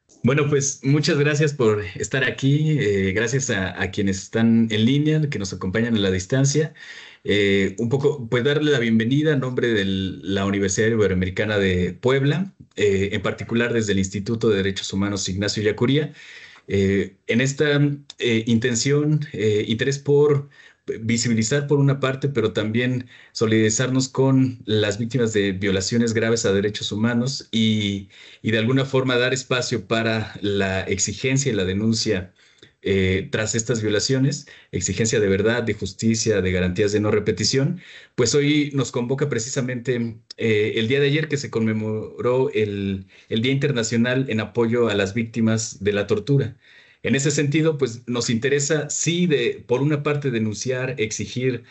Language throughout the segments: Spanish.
Bueno, pues muchas gracias por estar aquí. Gracias a quienes están en línea, que nos acompañan a la distancia. Un poco, pues darle la bienvenida en nombre de la Universidad Iberoamericana de Puebla, en particular desde el Instituto de Derechos Humanos Ignacio Yacuría, en esta intención, interés por visibilizar por una parte, pero también solidarizarnos con las víctimas de violaciones graves a derechos humanos y de alguna forma dar espacio para la exigencia y la denuncia tras estas violaciones, exigencia de verdad, de justicia, de garantías de no repetición. Pues hoy nos convoca precisamente el día de ayer que se conmemoró el Día Internacional en apoyo a las víctimas de la tortura. En ese sentido, pues nos interesa, sí, por una parte, denunciar, exigir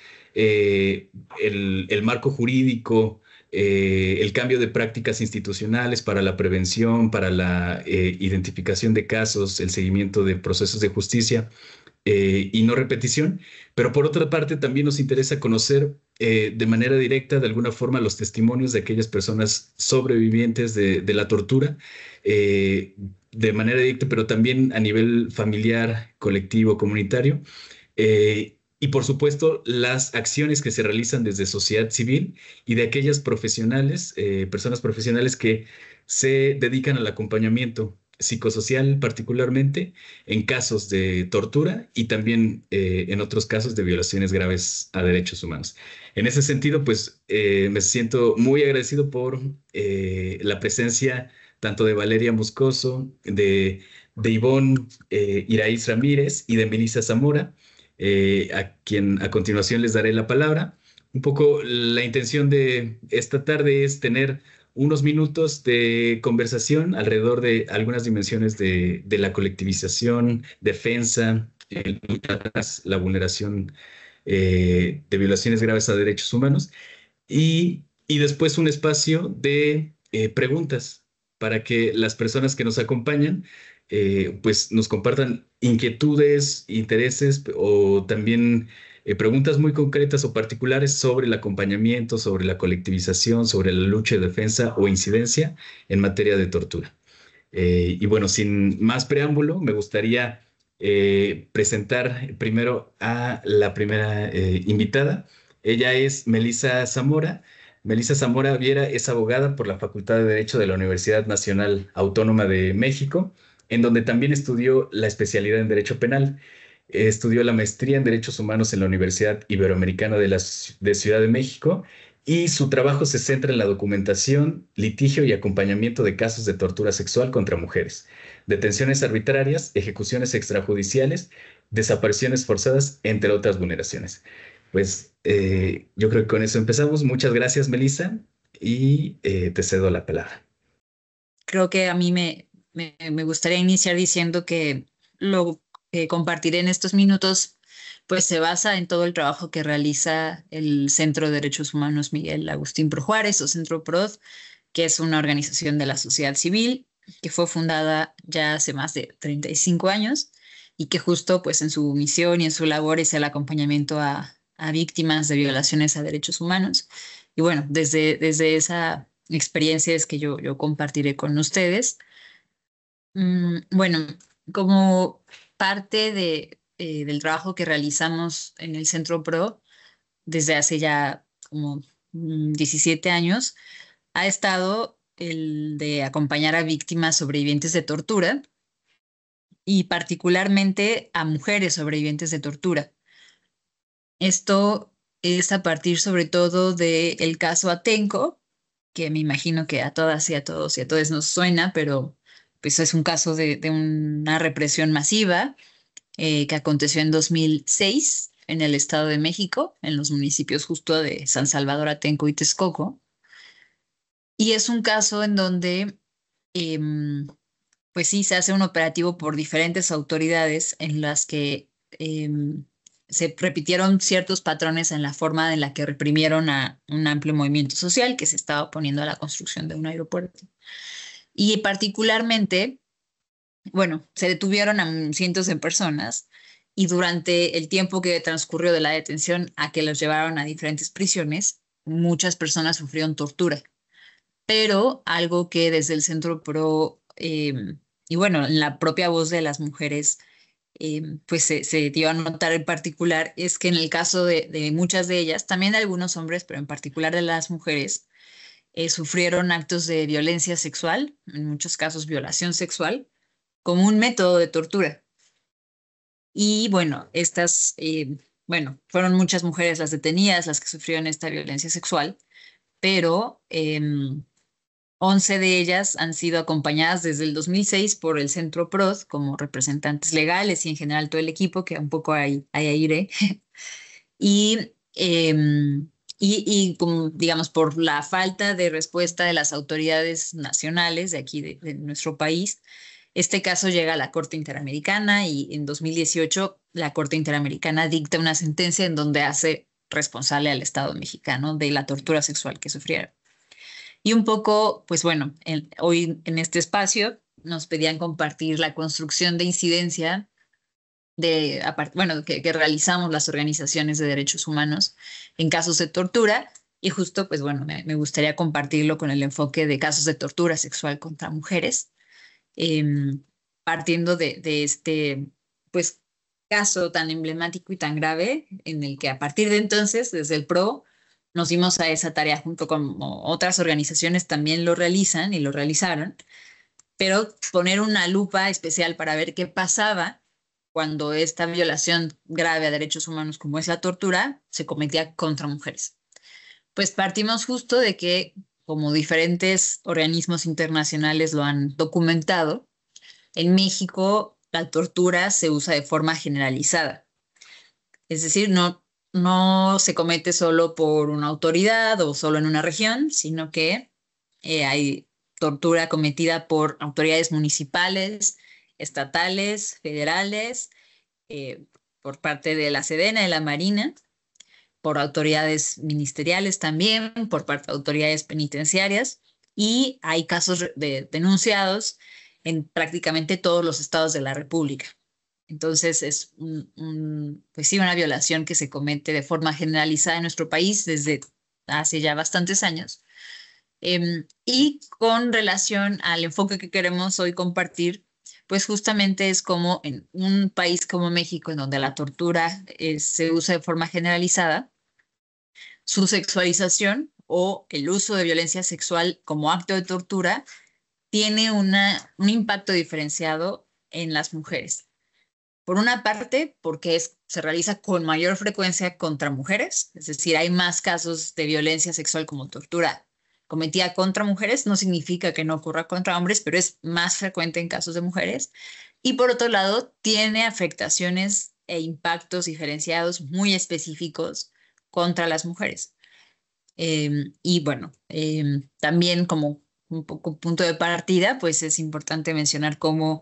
el marco jurídico, el cambio de prácticas institucionales para la prevención, para la identificación de casos, el seguimiento de procesos de justicia y no repetición, pero por otra parte también nos interesa conocer de manera directa, de alguna forma, los testimonios de aquellas personas sobrevivientes de la tortura, eh, de manera directa, pero también a nivel familiar, colectivo, comunitario. Y por supuesto, las acciones que se realizan desde sociedad civil y de aquellas profesionales, personas profesionales que se dedican al acompañamiento psicosocial particularmente en casos de tortura y también en otros casos de violaciones graves a derechos humanos. En ese sentido, pues me siento muy agradecido por la presencia tanto de Valeria Moscoso, de Ivonne Iraíz Ramírez y de Melissa Zamora, a quien a continuación les daré la palabra. Un poco la intención de esta tarde es tener unos minutos de conversación alrededor de algunas dimensiones de la colectivización, defensa, lucha tras la vulneración de violaciones graves a derechos humanos y después un espacio de preguntas para que las personas que nos acompañan pues nos compartan inquietudes, intereses o también preguntas muy concretas o particulares sobre el acompañamiento, sobre la colectivización, sobre la lucha de defensa o incidencia en materia de tortura. Y bueno, sin más preámbulo, me gustaría presentar primero a la primera invitada. Ella es Melissa Zamora. Melissa Zamora Viera es abogada por la Facultad de Derecho de la Universidad Nacional Autónoma de México, en donde también estudió la especialidad en Derecho Penal. Estudió la maestría en Derechos Humanos en la Universidad Iberoamericana de Ciudad de México y su trabajo se centra en la documentación, litigio y acompañamiento de casos de tortura sexual contra mujeres, detenciones arbitrarias, ejecuciones extrajudiciales, desapariciones forzadas, entre otras vulneraciones. Pues yo creo que con eso empezamos. Muchas gracias, Melissa, y te cedo la palabra. Creo que a mí me gustaría iniciar diciendo que lo que compartiré en estos minutos pues se basa en todo el trabajo que realiza el Centro de Derechos Humanos Miguel Agustín Pro Juárez o Centro PROD, que es una organización de la sociedad civil que fue fundada ya hace más de 35 años y que justo pues en su misión y en su labor es el acompañamiento a víctimas de violaciones a derechos humanos. Y bueno, desde esa experiencia es que yo compartiré con ustedes. Bueno, como parte del trabajo que realizamos en el Centro PRO desde hace ya como 17 años, ha estado el de acompañar a víctimas sobrevivientes de tortura y particularmente a mujeres sobrevivientes de tortura. Esto es a partir sobre todo del caso Atenco, que me imagino que a todas y a todos y a todos nos suena, pero pues es un caso de una represión masiva que aconteció en 2006 en el Estado de México, en los municipios justo de San Salvador, Atenco y Texcoco. Y es un caso en donde, em, pues sí, se hace un operativo por diferentes autoridades en las que se repitieron ciertos patrones en la forma en la que reprimieron a un amplio movimiento social que se estaba oponiendo a la construcción de un aeropuerto. Y particularmente, bueno, se detuvieron a cientos de personas y durante el tiempo que transcurrió de la detención a que los llevaron a diferentes prisiones, muchas personas sufrieron tortura. Pero algo que desde el Centro PRO y bueno, en la propia voz de las mujeres, pues se dio a notar en particular, es que en el caso de muchas de ellas, también de algunos hombres, pero en particular de las mujeres, sufrieron actos de violencia sexual, en muchos casos violación sexual, como un método de tortura. Y bueno, bueno, fueron muchas mujeres las detenidas, las que sufrieron esta violencia sexual, pero 11 de ellas han sido acompañadas desde el 2006 por el Centro PROD como representantes legales y en general todo el equipo, que un poco ahí iré. Y, y como, digamos, por la falta de respuesta de las autoridades nacionales de aquí, de nuestro país, este caso llega a la Corte Interamericana y en 2018 la Corte Interamericana dicta una sentencia en donde hace responsable al Estado mexicano de la tortura sexual que sufrieron. Y un poco, pues bueno, hoy en este espacio nos pedían compartir la construcción de incidencia bueno, que realizamos las organizaciones de derechos humanos en casos de tortura. Y justo, pues bueno, me gustaría compartirlo con el enfoque de casos de tortura sexual contra mujeres, eh, partiendo de este, pues, caso tan emblemático y tan grave en el que a partir de entonces, desde el PRO, nos dimos a esa tarea junto con otras organizaciones también lo realizan y lo realizaron, pero poner una lupa especial para ver qué pasaba cuando esta violación grave a derechos humanos como es la tortura se cometía contra mujeres. Pues partimos justo de que, como diferentes organismos internacionales lo han documentado, en México la tortura se usa de forma generalizada. Es decir, no se comete solo por una autoridad o solo en una región, sino que hay tortura cometida por autoridades municipales, estatales, federales, eh, por parte de la Sedena, de la Marina, por autoridades ministeriales también, por parte de autoridades penitenciarias, y hay casos denunciados en prácticamente todos los estados de la República. Entonces es pues sí, una violación que se comete de forma generalizada en nuestro país desde hace ya bastantes años. Y con relación al enfoque que queremos hoy compartir, pues justamente es como en un país como México, en donde la tortura se usa de forma generalizada, su sexualización o el uso de violencia sexual como acto de tortura tiene un impacto diferenciado en las mujeres. Por una parte, porque se realiza con mayor frecuencia contra mujeres, es decir, hay más casos de violencia sexual como tortura cometida contra mujeres, no significa que no ocurra contra hombres, pero es más frecuente en casos de mujeres. Y por otro lado, tiene afectaciones e impactos diferenciados muy específicos contra las mujeres. Y bueno, también como un poco punto de partida, pues es importante mencionar cómo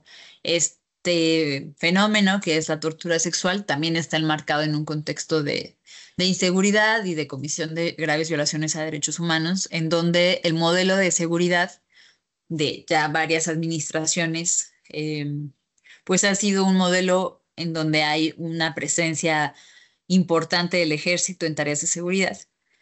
este fenómeno, que es la tortura sexual, también está enmarcado en un contexto de inseguridad y de comisión de graves violaciones a derechos humanos, en donde el modelo de seguridad de ya varias administraciones, pues ha sido un modelo en donde hay una presencia importante del ejército en tareas de seguridad,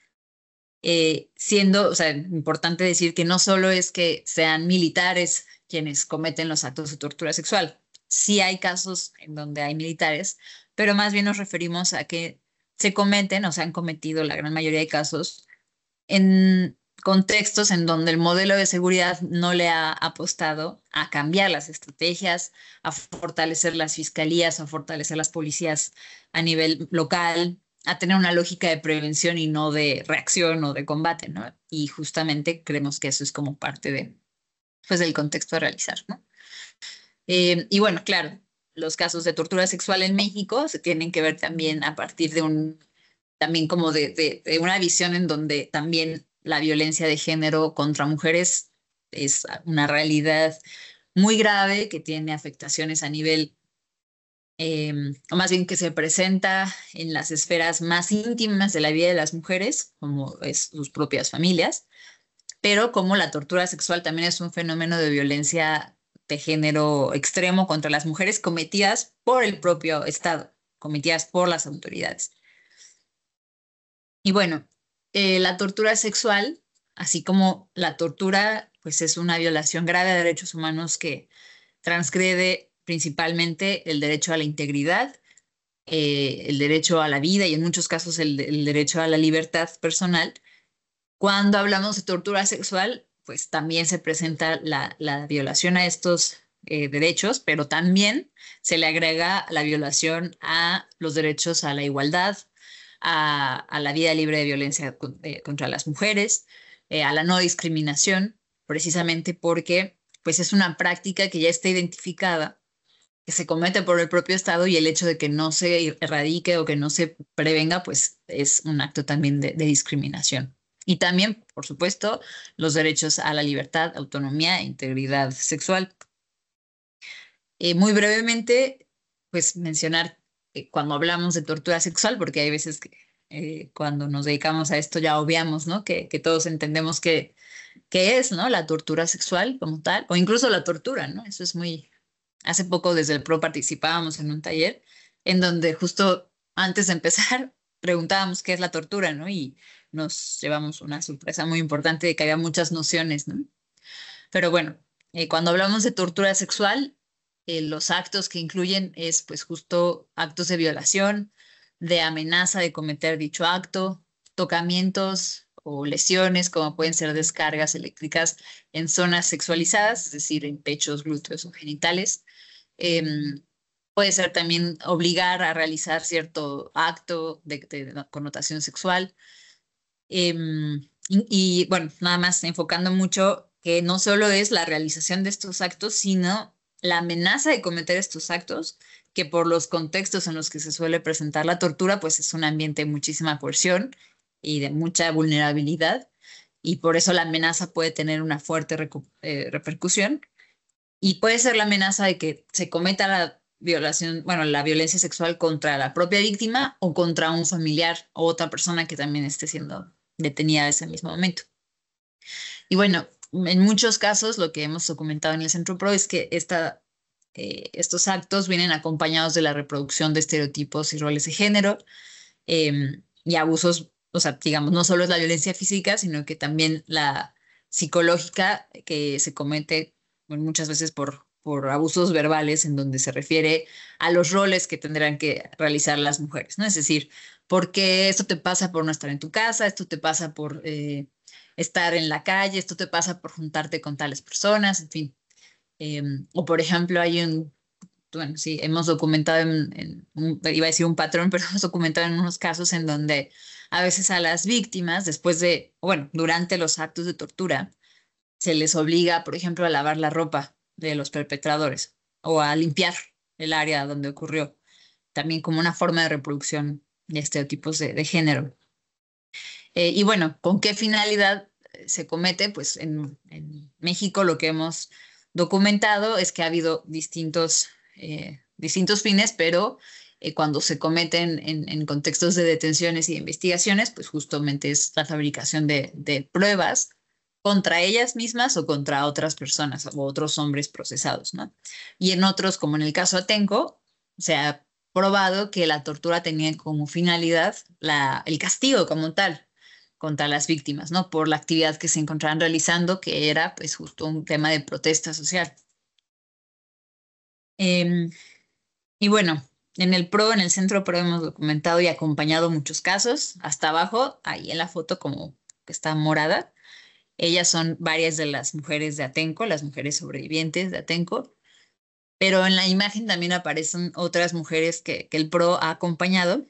siendo, o sea, importante decir que no solo es que sean militares quienes cometen los actos de tortura sexual, sí hay casos en donde hay militares, pero más bien nos referimos a que se cometen o se han cometido la gran mayoría de casos en contextos en donde el modelo de seguridad no le ha apostado a cambiar las estrategias, a fortalecer las fiscalías, a fortalecer las policías a nivel local, a tener una lógica de prevención y no de reacción o de combate, ¿no? Y justamente creemos que eso es como parte pues, del contexto a realizar, ¿no? Y bueno, claro, los casos de tortura sexual en México se tienen que ver también a partir también como de una visión en donde también la violencia de género contra mujeres es una realidad muy grave que tiene afectaciones a nivel, o más bien que se presenta en las esferas más íntimas de la vida de las mujeres, como es sus propias familias, pero como la tortura sexual también es un fenómeno de violencia de género extremo contra las mujeres cometidas por el propio Estado, cometidas por las autoridades. Y bueno, la tortura sexual, así como la tortura, pues es una violación grave de derechos humanos que transgrede principalmente el derecho a la integridad, el derecho a la vida y en muchos casos el derecho a la libertad personal. Cuando hablamos de tortura sexual, pues también se presenta la violación a estos derechos, pero también se le agrega la violación a los derechos a la igualdad, a la vida libre de violencia contra las mujeres, a la no discriminación, precisamente porque pues es una práctica que ya está identificada, que se comete por el propio Estado y el hecho de que no se erradique o que no se prevenga, pues es un acto también de discriminación. Y también, por supuesto, los derechos a la libertad, autonomía e integridad sexual. Muy brevemente, pues mencionar cuando hablamos de tortura sexual, porque hay veces que cuando nos dedicamos a esto ya obviamos, ¿no? Que todos entendemos que es, ¿no? La tortura sexual como tal, o incluso la tortura, ¿no? Eso es muy... Hace poco desde el PRO participábamos en un taller en donde justo antes de empezar preguntábamos qué es la tortura, ¿no? Y nos llevamos una sorpresa muy importante de que había muchas nociones, ¿no? Pero bueno, cuando hablamos de tortura sexual, los actos que incluyen es pues justo actos de violación, de amenaza de cometer dicho acto, tocamientos o lesiones como pueden ser descargas eléctricas en zonas sexualizadas, es decir, en pechos, glúteos o genitales. Puede ser también obligar a realizar cierto acto de connotación sexual. Y bueno, nada más enfocando mucho que no solo es la realización de estos actos, sino la amenaza de cometer estos actos, que por los contextos en los que se suele presentar la tortura, pues es un ambiente de muchísima coerción y de mucha vulnerabilidad, y por eso la amenaza puede tener una fuerte repercusión, y puede ser la amenaza de que se cometa la violación, bueno, la violencia sexual contra la propia víctima o contra un familiar o otra persona que también esté siendo detenida en ese mismo momento. Y bueno, en muchos casos lo que hemos documentado en el Centro PRO es que estos actos vienen acompañados de la reproducción de estereotipos y roles de género y abusos, o sea, digamos, no solo es la violencia física, sino que también la psicológica que se comete bueno, muchas veces por abusos verbales en donde se refiere a los roles que tendrán que realizar las mujeres, ¿no? Es decir, porque esto te pasa por no estar en tu casa, esto te pasa por estar en la calle, esto te pasa por juntarte con tales personas, en fin. O por ejemplo, bueno, sí, hemos documentado iba a decir un patrón, pero hemos documentado en unos casos en donde a veces a las víctimas, bueno, durante los actos de tortura, se les obliga, por ejemplo, a lavar la ropa de los perpetradores o a limpiar el área donde ocurrió, también como una forma de reproducción de estereotipos de género. Y bueno, ¿con qué finalidad se comete? Pues en México lo que hemos documentado es que ha habido distintos fines, pero cuando se cometen en contextos de detenciones y de investigaciones, pues justamente es la fabricación de pruebas contra ellas mismas o contra otras personas o otros hombres procesados, ¿no? Y en otros, como en el caso Atenco, se ha probado que la tortura tenía como finalidad el castigo como tal contra las víctimas, ¿no? Por la actividad que se encontraban realizando, que era pues justo un tema de protesta social. Eh, y bueno, en el Centro PRO hemos documentado y acompañado muchos casos. Hasta abajo, ahí en la foto como que está morada, ellas son varias de las mujeres de Atenco, las mujeres sobrevivientes de Atenco, pero en la imagen también aparecen otras mujeres que el PRO ha acompañado.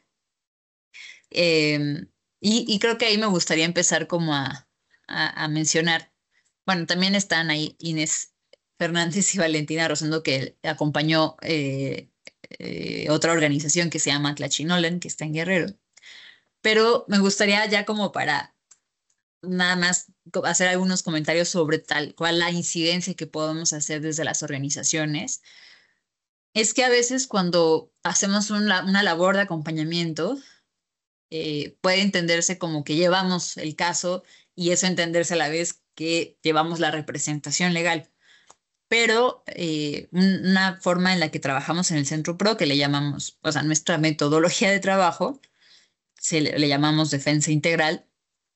Eh, y creo que ahí me gustaría empezar como a mencionar, bueno, también están ahí Inés Fernández y Valentina Rosendo, que acompañó otra organización que se llama Tlachinolan, que está en Guerrero. Pero me gustaría ya como para nada más hacer algunos comentarios sobre tal cual la incidencia que podemos hacer desde las organizaciones. Es que a veces cuando hacemos una labor de acompañamiento, puede entenderse como que llevamos el caso y eso entenderse a la vez que llevamos la representación legal. Pero una forma en la que trabajamos en el Centro PRO, que le llamamos, o sea, nuestra metodología de trabajo, le llamamos defensa integral,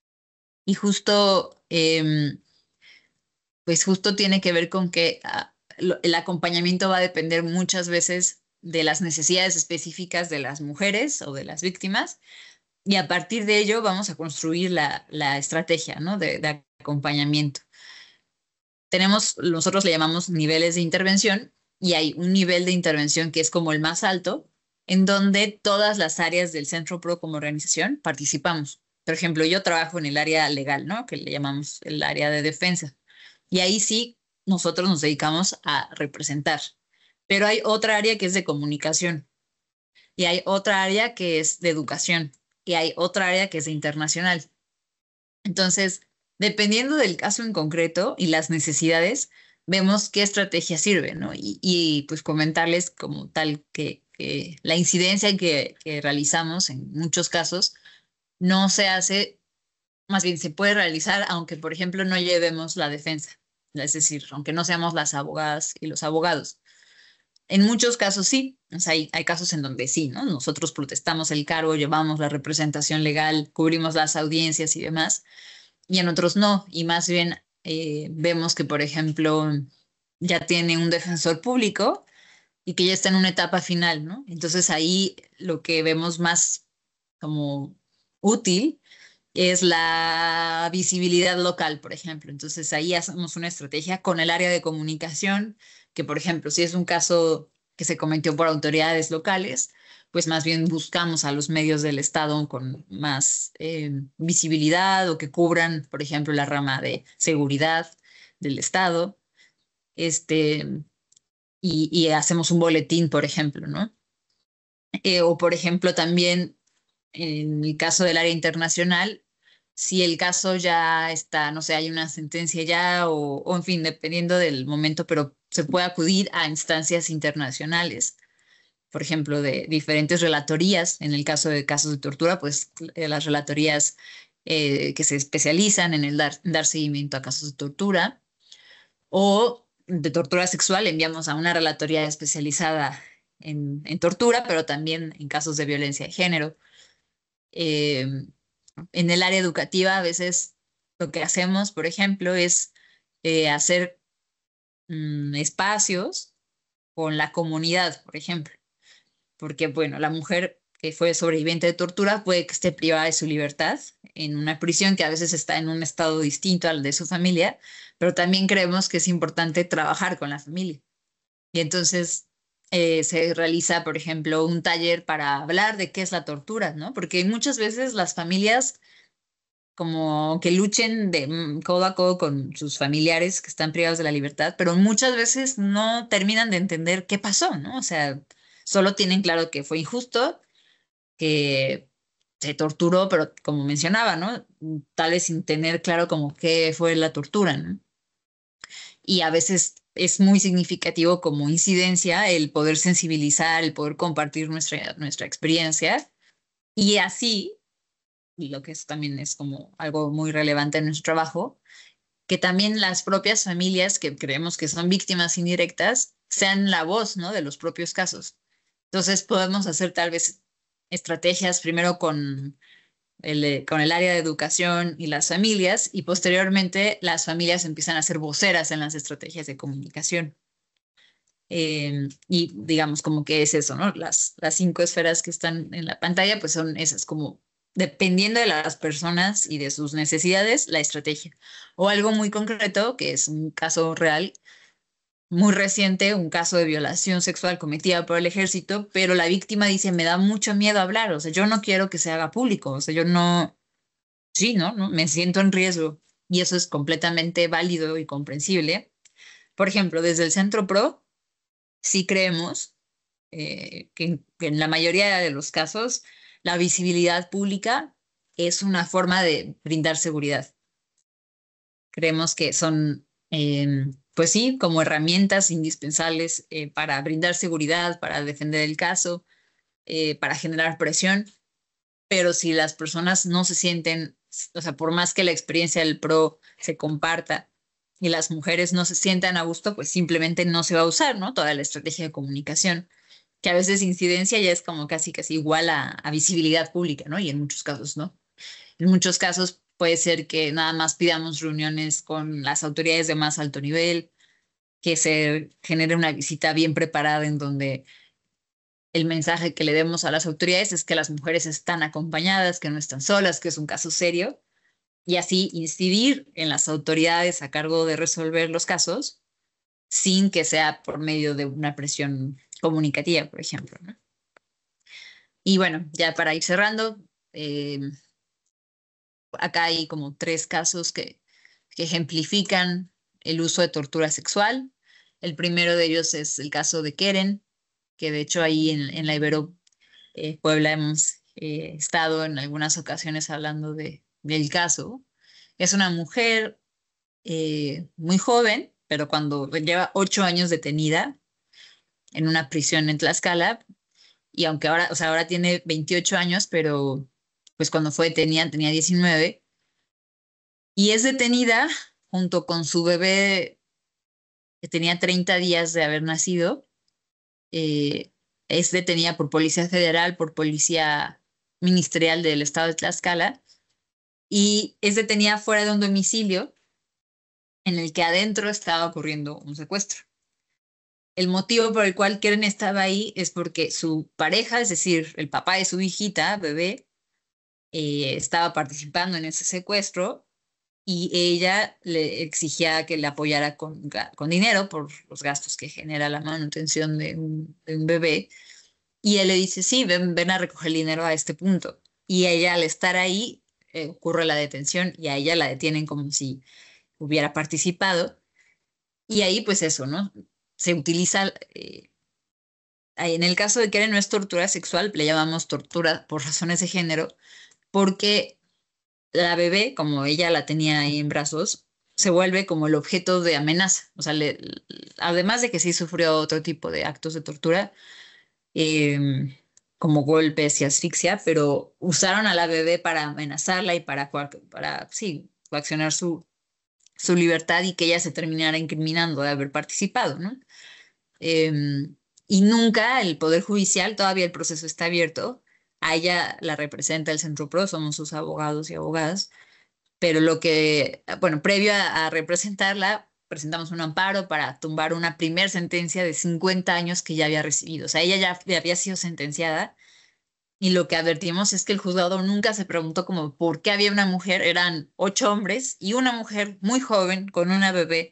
y justo, pues justo tiene que ver con que el acompañamiento va a depender muchas veces de las necesidades específicas de las mujeres o de las víctimas, y a partir de ello vamos a construir la estrategia, ¿no? de acompañamiento. Nosotros le llamamos niveles de intervención, y hay un nivel de intervención que es como el más alto, en donde todas las áreas del Centro PRO como organización participamos. Por ejemplo, yo trabajo en el área legal, ¿no? Que le llamamos el área de defensa. Y ahí sí, nosotros nos dedicamos a representar. Pero hay otra área que es de comunicación, y hay otra área que es de educación, y hay otra área que es de internacional. Entonces, dependiendo del caso en concreto y las necesidades, vemos qué estrategia sirve, ¿no? Pues comentarles como tal que la incidencia que realizamos en muchos casos no se hace, más bien se puede realizar, aunque, por ejemplo, no llevemos la defensa, es decir, aunque no seamos las abogadas y los abogados. En muchos casos sí, o sea, hay casos en donde sí, ¿no? Nosotros protestamos el cargo, llevamos la representación legal, cubrimos las audiencias y demás, y en otros no, y más bien vemos que, por ejemplo, ya tiene un defensor público y que ya está en una etapa final, ¿no? Entonces ahí lo que vemos más como útil es la visibilidad local, por ejemplo. Entonces ahí hacemos una estrategia con el área de comunicación, que, por ejemplo, si es un caso que se cometió por autoridades locales, pues más bien buscamos a los medios del Estado con más visibilidad, o que cubran, por ejemplo, la rama de seguridad del Estado, este, y hacemos un boletín, por ejemplo, ¿no? O, por ejemplo, también en el caso del área internacional, si el caso ya está, no sé, hay una sentencia ya, o en fin, dependiendo del momento, pero se puede acudir a instancias internacionales, por ejemplo, de diferentes relatorías. En el caso de casos de tortura, pues las relatorías que se especializan en el dar seguimiento a casos de tortura, o de tortura sexual, enviamos a una relatoría especializada en tortura, pero también en casos de violencia de género. Eh, en el área educativa, a veces lo que hacemos, por ejemplo, es hacer espacios con la comunidad, por ejemplo, porque, bueno, la mujer que fue sobreviviente de tortura puede que esté privada de su libertad en una prisión que a veces está en un estado distinto al de su familia, pero también creemos que es importante trabajar con la familia. Y entonces se realiza, por ejemplo, un taller para hablar de qué es la tortura, ¿no? Porque muchas veces las familias como que luchen de codo a codo con sus familiares que están privados de la libertad, pero muchas veces no terminan de entender qué pasó, ¿no? O sea, solo tienen claro que fue injusto, que se torturó, pero como mencionaba, ¿no? Tal vez sin tener claro como qué fue la tortura, ¿no? Y a veces es muy significativo como incidencia el poder sensibilizar, el poder compartir nuestra experiencia, y así, y lo que es, también es como algo muy relevante en nuestro trabajo, que también las propias familias que creemos que son víctimas indirectas sean la voz, ¿no? De los propios casos. Entonces podemos hacer tal vez estrategias primero con el área de educación y las familias, y posteriormente las familias empiezan a ser voceras en las estrategias de comunicación. Y digamos como que es eso, ¿no? Las 5 esferas que están en la pantalla, pues son esas, como dependiendo de las personas y de sus necesidades, la estrategia. O algo muy concreto, que es un caso real, muy reciente, un caso de violación sexual cometida por el ejército, pero la víctima dice, me da mucho miedo hablar, o sea, yo no quiero que se haga público, o sea, yo no, sí, ¿no? ¿No? Me siento en riesgo, y eso es completamente válido y comprensible. Por ejemplo, desde el Centro PRO, sí creemos que en la mayoría de los casos la visibilidad pública es una forma de brindar seguridad. Creemos que son, pues sí, como herramientas indispensables para brindar seguridad, para defender el caso, para generar presión, pero si las personas no se sienten, o sea, por más que la experiencia del PRO se comparta y las mujeres no se sientan a gusto, pues simplemente no se va a usar, ¿no? Toda la estrategia de comunicación, que a veces incidencia ya es como casi casi igual a visibilidad pública, ¿no? Y en muchos casos, ¿no? En muchos casos puede ser que nada más pidamos reuniones con las autoridades de más alto nivel, que se genere una visita bien preparada en donde el mensaje que le demos a las autoridades es que las mujeres están acompañadas, que no están solas, que es un caso serio, y así incidir en las autoridades a cargo de resolver los casos sin que sea por medio de una presión comunicativa, por ejemplo, ¿no? Y bueno, ya para ir cerrando, eh, acá hay como tres casos que ejemplifican el uso de tortura sexual. El primero de ellos es el caso de Keren, que de hecho ahí en la Ibero Puebla hemos estado en algunas ocasiones hablando del caso. Es una mujer muy joven, pero cuando lleva 8 años detenida en una prisión en Tlaxcala, y aunque ahora, o sea, ahora tiene 28 años, pero pues cuando fue detenida tenía 19, y es detenida junto con su bebé que tenía 30 días de haber nacido. eh, es detenida por Policía Federal, por Policía Ministerial del Estado de Tlaxcala, y es detenida fuera de un domicilio en el que adentro estaba ocurriendo un secuestro. El motivo por el cual Keren estaba ahí es porque su pareja, es decir, el papá de su hijita, bebé, estaba participando en ese secuestro y ella le exigía que le apoyara con dinero por los gastos que genera la manutención de un bebé. Y él le dice, sí, ven a recoger el dinero a este punto. Y ella, al estar ahí, ocurre la detención y a ella la detienen como si hubiera participado. Y ahí, pues eso, ¿no? Se utiliza, en el caso de Keren no es tortura sexual, le llamamos tortura por razones de género, porque la bebé, como ella la tenía ahí en brazos, se vuelve como el objeto de amenaza. O sea, además de que sí sufrió otro tipo de actos de tortura, eh, como golpes y asfixia, pero usaron a la bebé para amenazarla y para sí, coaccionar su libertad y que ella se terminara incriminando de haber participado, ¿no? Eh, y nunca el Poder Judicial, todavía el proceso está abierto, a ella la representa el Centro PRO, somos sus abogados y abogadas, pero bueno, previo a representarla, presentamos un amparo para tumbar una primer sentencia de 50 años que ya había recibido. O sea, ella ya había sido sentenciada y lo que advertimos es que el juzgado nunca se preguntó como por qué había una mujer, eran 8 hombres y una mujer muy joven con una bebé,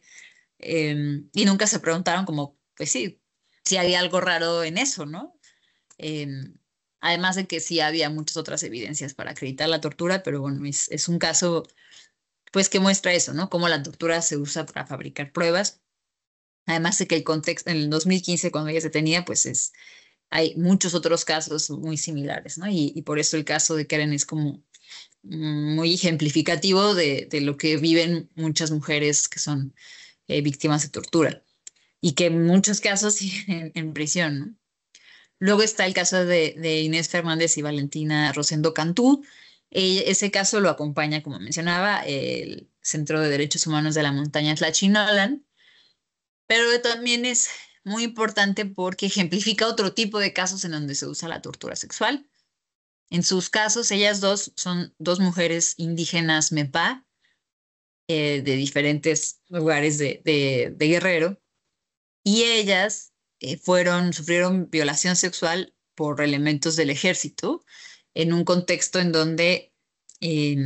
y nunca se preguntaron como, pues sí, si había algo raro en eso, ¿no? Eh, Además de que sí había muchas otras evidencias para acreditar la tortura, pero bueno, es un caso pues que muestra eso, ¿no? Cómo la tortura se usa para fabricar pruebas. Además de que el contexto, en el 2015, cuando ella se tenía, pues hay muchos otros casos muy similares, ¿no? Y por eso el caso de Karen es como muy ejemplificativo de lo que viven muchas mujeres que son víctimas de tortura y que en muchos casos siguen en prisión, ¿no? Luego está el caso de Inés Fernández y Valentina Rosendo Cantú. Ese caso lo acompaña, como mencionaba, el Centro de Derechos Humanos de la Montaña Tlachinolan, pero también es muy importante porque ejemplifica otro tipo de casos en donde se usa la tortura sexual. En sus casos, ellas dos son dos mujeres indígenas MEPA, de diferentes lugares de Guerrero, y ellas sufrieron violación sexual por elementos del ejército en un contexto en donde, eh,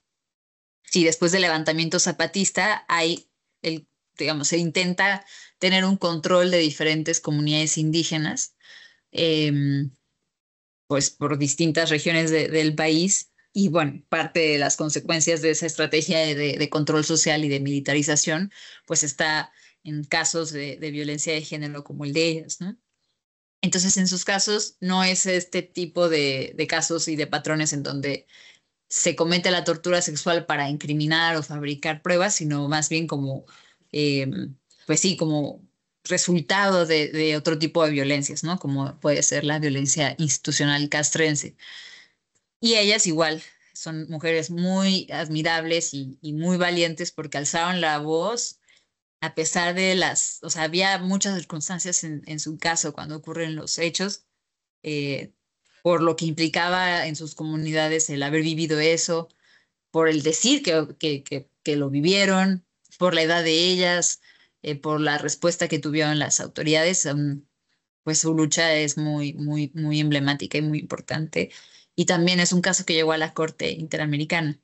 si después del levantamiento zapatista digamos, se intenta tener un control de diferentes comunidades indígenas, eh, pues por distintas regiones del país. Y bueno, parte de las consecuencias de esa estrategia de control social y de militarización, pues está en casos de violencia de género como el de ellas, ¿no? Entonces, en sus casos, no es este tipo de casos y de patrones en donde se comete la tortura sexual para incriminar o fabricar pruebas, sino más bien como, eh, pues sí, como resultado de otro tipo de violencias, ¿no? Como puede ser la violencia institucional castrense. Y ellas igual, son mujeres muy admirables y muy valientes porque alzaron la voz a pesar de o sea, había muchas circunstancias en su caso cuando ocurren los hechos, eh, por lo que implicaba en sus comunidades el haber vivido eso, por el decir que lo vivieron, por la edad de ellas. por la respuesta que tuvieron las autoridades. Pues su lucha es muy, muy, muy emblemática y muy importante. Y también es un caso que llegó a la Corte Interamericana.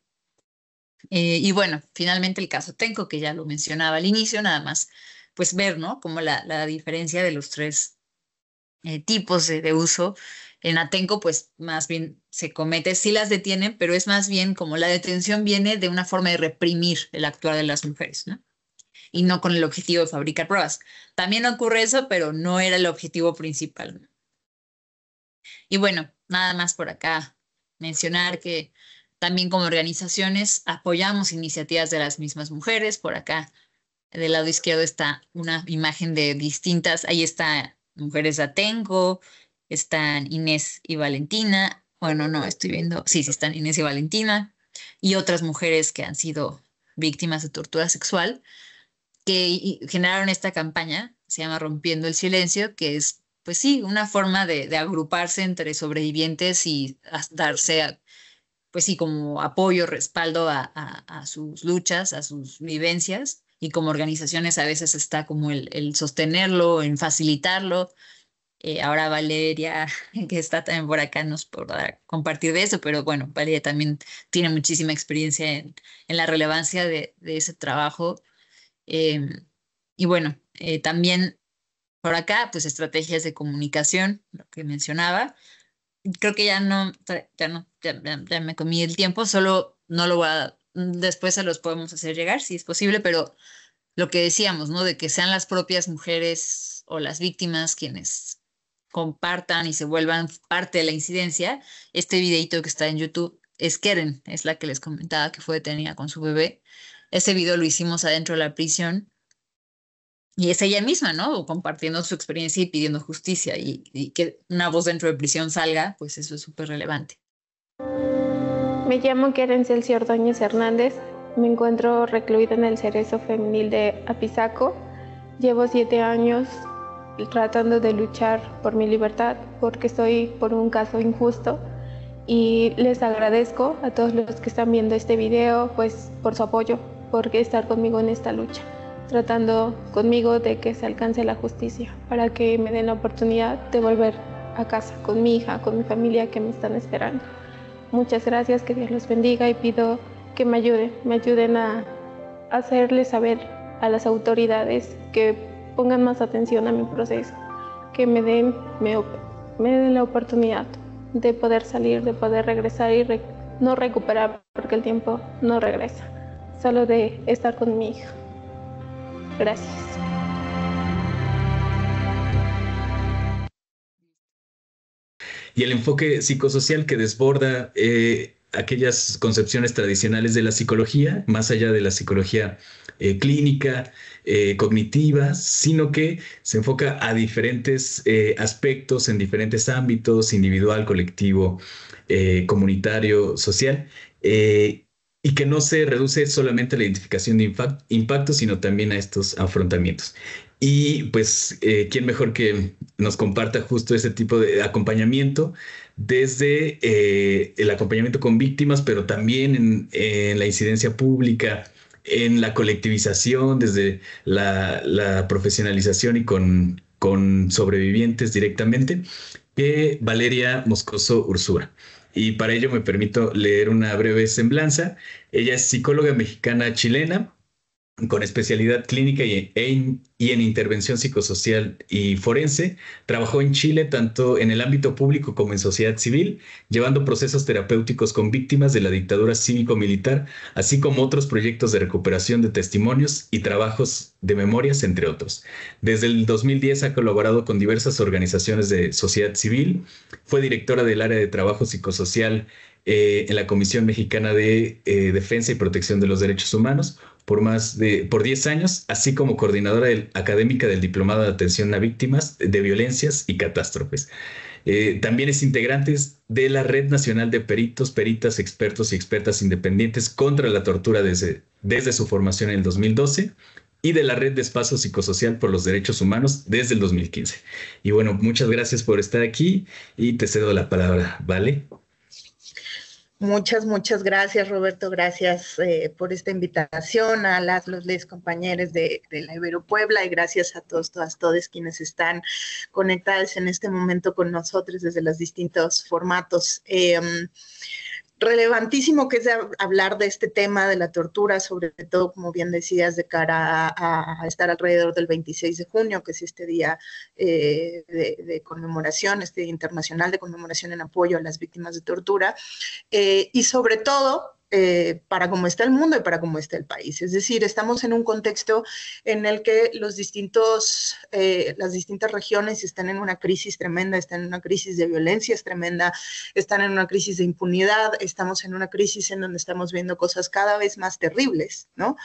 Y bueno, finalmente el caso Tenco, que ya lo mencionaba al inicio, nada más, pues ver, ¿no? Como la diferencia de los tres tipos de uso. En Atenco, pues más bien se comete, sí las detienen, pero es más bien como la detención viene de una forma de reprimir el actuar de las mujeres, ¿no? Y no con el objetivo de fabricar pruebas. También ocurre eso, pero no era el objetivo principal, ¿no? Y bueno, nada más por acá mencionar que también como organizaciones apoyamos iniciativas de las mismas mujeres. Por acá, del lado izquierdo está una imagen de distintas, ahí está Mujeres de Atenco, están Inés y Valentina. Bueno, no, estoy viendo, sí, sí están Inés y Valentina y otras mujeres que han sido víctimas de tortura sexual que generaron esta campaña, se llama Rompiendo el Silencio, que es, pues sí, una forma de agruparse entre sobrevivientes y darse, pues sí, como apoyo, respaldo a sus luchas, a sus vivencias, y como organizaciones a veces está como el sostenerlo, en facilitarlo. Ahora Valeria, que está también por acá, nos podrá compartir de eso, pero bueno, Valeria también tiene muchísima experiencia en la relevancia de ese trabajo. Eh, y bueno, también por acá, pues estrategias de comunicación, lo que mencionaba. Creo que ya me comí el tiempo, solo no lo voy a, después se los podemos hacer llegar si es posible, pero lo que decíamos, ¿no? De que sean las propias mujeres o las víctimas quienes compartan y se vuelvan parte de la incidencia. Este videito que está en YouTube es Keren, es la que les comentaba que fue detenida con su bebé. Ese video lo hicimos adentro de la prisión y es ella misma, ¿no? Compartiendo su experiencia y pidiendo justicia y que una voz dentro de prisión salga, pues eso es súper relevante. Me llamo Keren Celcio Ordóñez Hernández. Me encuentro recluida en el Cerezo Femenil de Apizaco. Llevo 7 años tratando de luchar por mi libertad porque estoy por un caso injusto y les agradezco a todos los que están viendo este video pues por su apoyo, por estar conmigo en esta lucha, tratando conmigo de que se alcance la justicia para que me den la oportunidad de volver a casa con mi hija, con mi familia que me están esperando. Muchas gracias, que Dios los bendiga y pido que me ayuden a hacerles saber a las autoridades que pongan más atención a mi proceso, que me den la oportunidad de poder salir, de poder regresar y no recuperar, porque el tiempo no regresa, solo de estar con mi hija. Gracias. Y el enfoque psicosocial que desborda aquellas concepciones tradicionales de la psicología, más allá de la psicología clínica, cognitiva, sino que se enfoca a diferentes aspectos en diferentes ámbitos, individual, colectivo, comunitario, social, y que no se reduce solamente a la identificación de impactos, sino también a estos afrontamientos. Y pues, ¿quién mejor que nos comparta justo ese tipo de acompañamiento desde el acompañamiento con víctimas, pero también en la incidencia pública, en la colectivización, desde la profesionalización y con sobrevivientes directamente, que Valeria Moscoso Ursúa. Y para ello me permito leer una breve semblanza. Ella es psicóloga mexicana chilena, con especialidad clínica y en intervención psicosocial y forense. Trabajó en Chile tanto en el ámbito público como en sociedad civil, llevando procesos terapéuticos con víctimas de la dictadura cívico-militar, así como otros proyectos de recuperación de testimonios y trabajos de memorias, entre otros. Desde el 2010 ha colaborado con diversas organizaciones de sociedad civil, fue directora del área de trabajo psicosocial en la Comisión Mexicana de Defensa y Protección de los Derechos Humanos por 10 años, así como coordinadora académica del Diplomado de Atención a Víctimas de Violencias y Catástrofes. También es integrante de la Red Nacional de Peritos, Peritas, Expertos y Expertas Independientes contra la Tortura desde su formación en el 2012 y de la Red de Espacio Psicosocial por los Derechos Humanos desde el 2015. Y bueno, muchas gracias por estar aquí y te cedo la palabra, ¿vale? Muchas gracias, Roberto. Gracias por esta invitación a los compañeros de la Ibero Puebla, y gracias a todos quienes están conectados en este momento con nosotros desde los distintos formatos. Relevantísimo que es hablar de este tema de la tortura, sobre todo, como bien decías, de cara a estar alrededor del 26 de junio, que es este día de conmemoración, este Día Internacional de Conmemoración en apoyo a las víctimas de tortura, y sobre todo para cómo está el mundo y para cómo está el país. Es decir, estamos en un contexto en el que las distintas regiones están en una crisis tremenda, están en una crisis de violencia tremenda, están en una crisis de impunidad, estamos en una crisis en donde estamos viendo cosas cada vez más terribles, ¿no?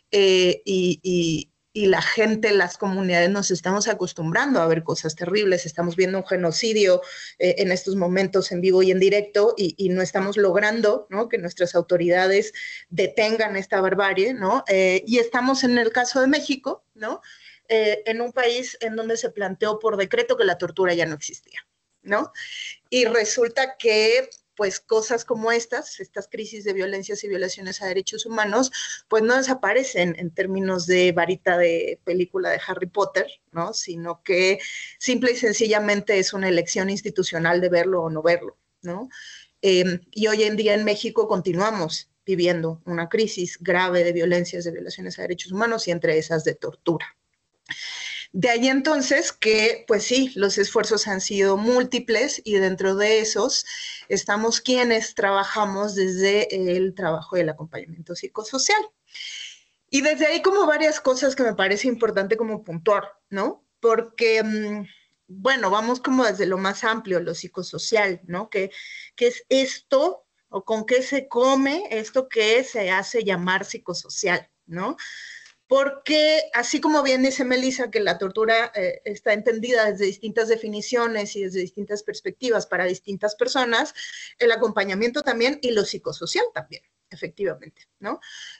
Y la gente, las comunidades nos estamos acostumbrando a ver cosas terribles, estamos viendo un genocidio en estos momentos en vivo y en directo, y no estamos logrando, ¿no?, que nuestras autoridades detengan esta barbarie, ¿no? Y estamos en el caso de México, ¿no?, en un país en donde se planteó por decreto que la tortura ya no existía, ¿no? Y resulta que pues cosas como estas crisis de violencias y violaciones a derechos humanos, pues no desaparecen en términos de varita de película de Harry Potter, ¿no?, sino que simple y sencillamente es una elección institucional de verlo o no verlo, ¿no? Y hoy en día en México continuamos viviendo una crisis grave de violencias, de violaciones a derechos humanos, y entre esas de tortura. De ahí entonces que, pues sí, los esfuerzos han sido múltiples, y dentro de esos estamos quienes trabajamos desde el trabajo del acompañamiento psicosocial. Y desde ahí como varias cosas que me parece importante como puntuar, ¿no? Porque, bueno, vamos como desde lo más amplio, lo psicosocial, ¿no? ¿Qué es esto, o con qué se come esto que se hace llamar psicosocial, ¿no? Porque así como bien dice Melissa, que la tortura está entendida desde distintas definiciones y desde distintas perspectivas para distintas personas, el acompañamiento también, y lo psicosocial también, efectivamente, ¿no?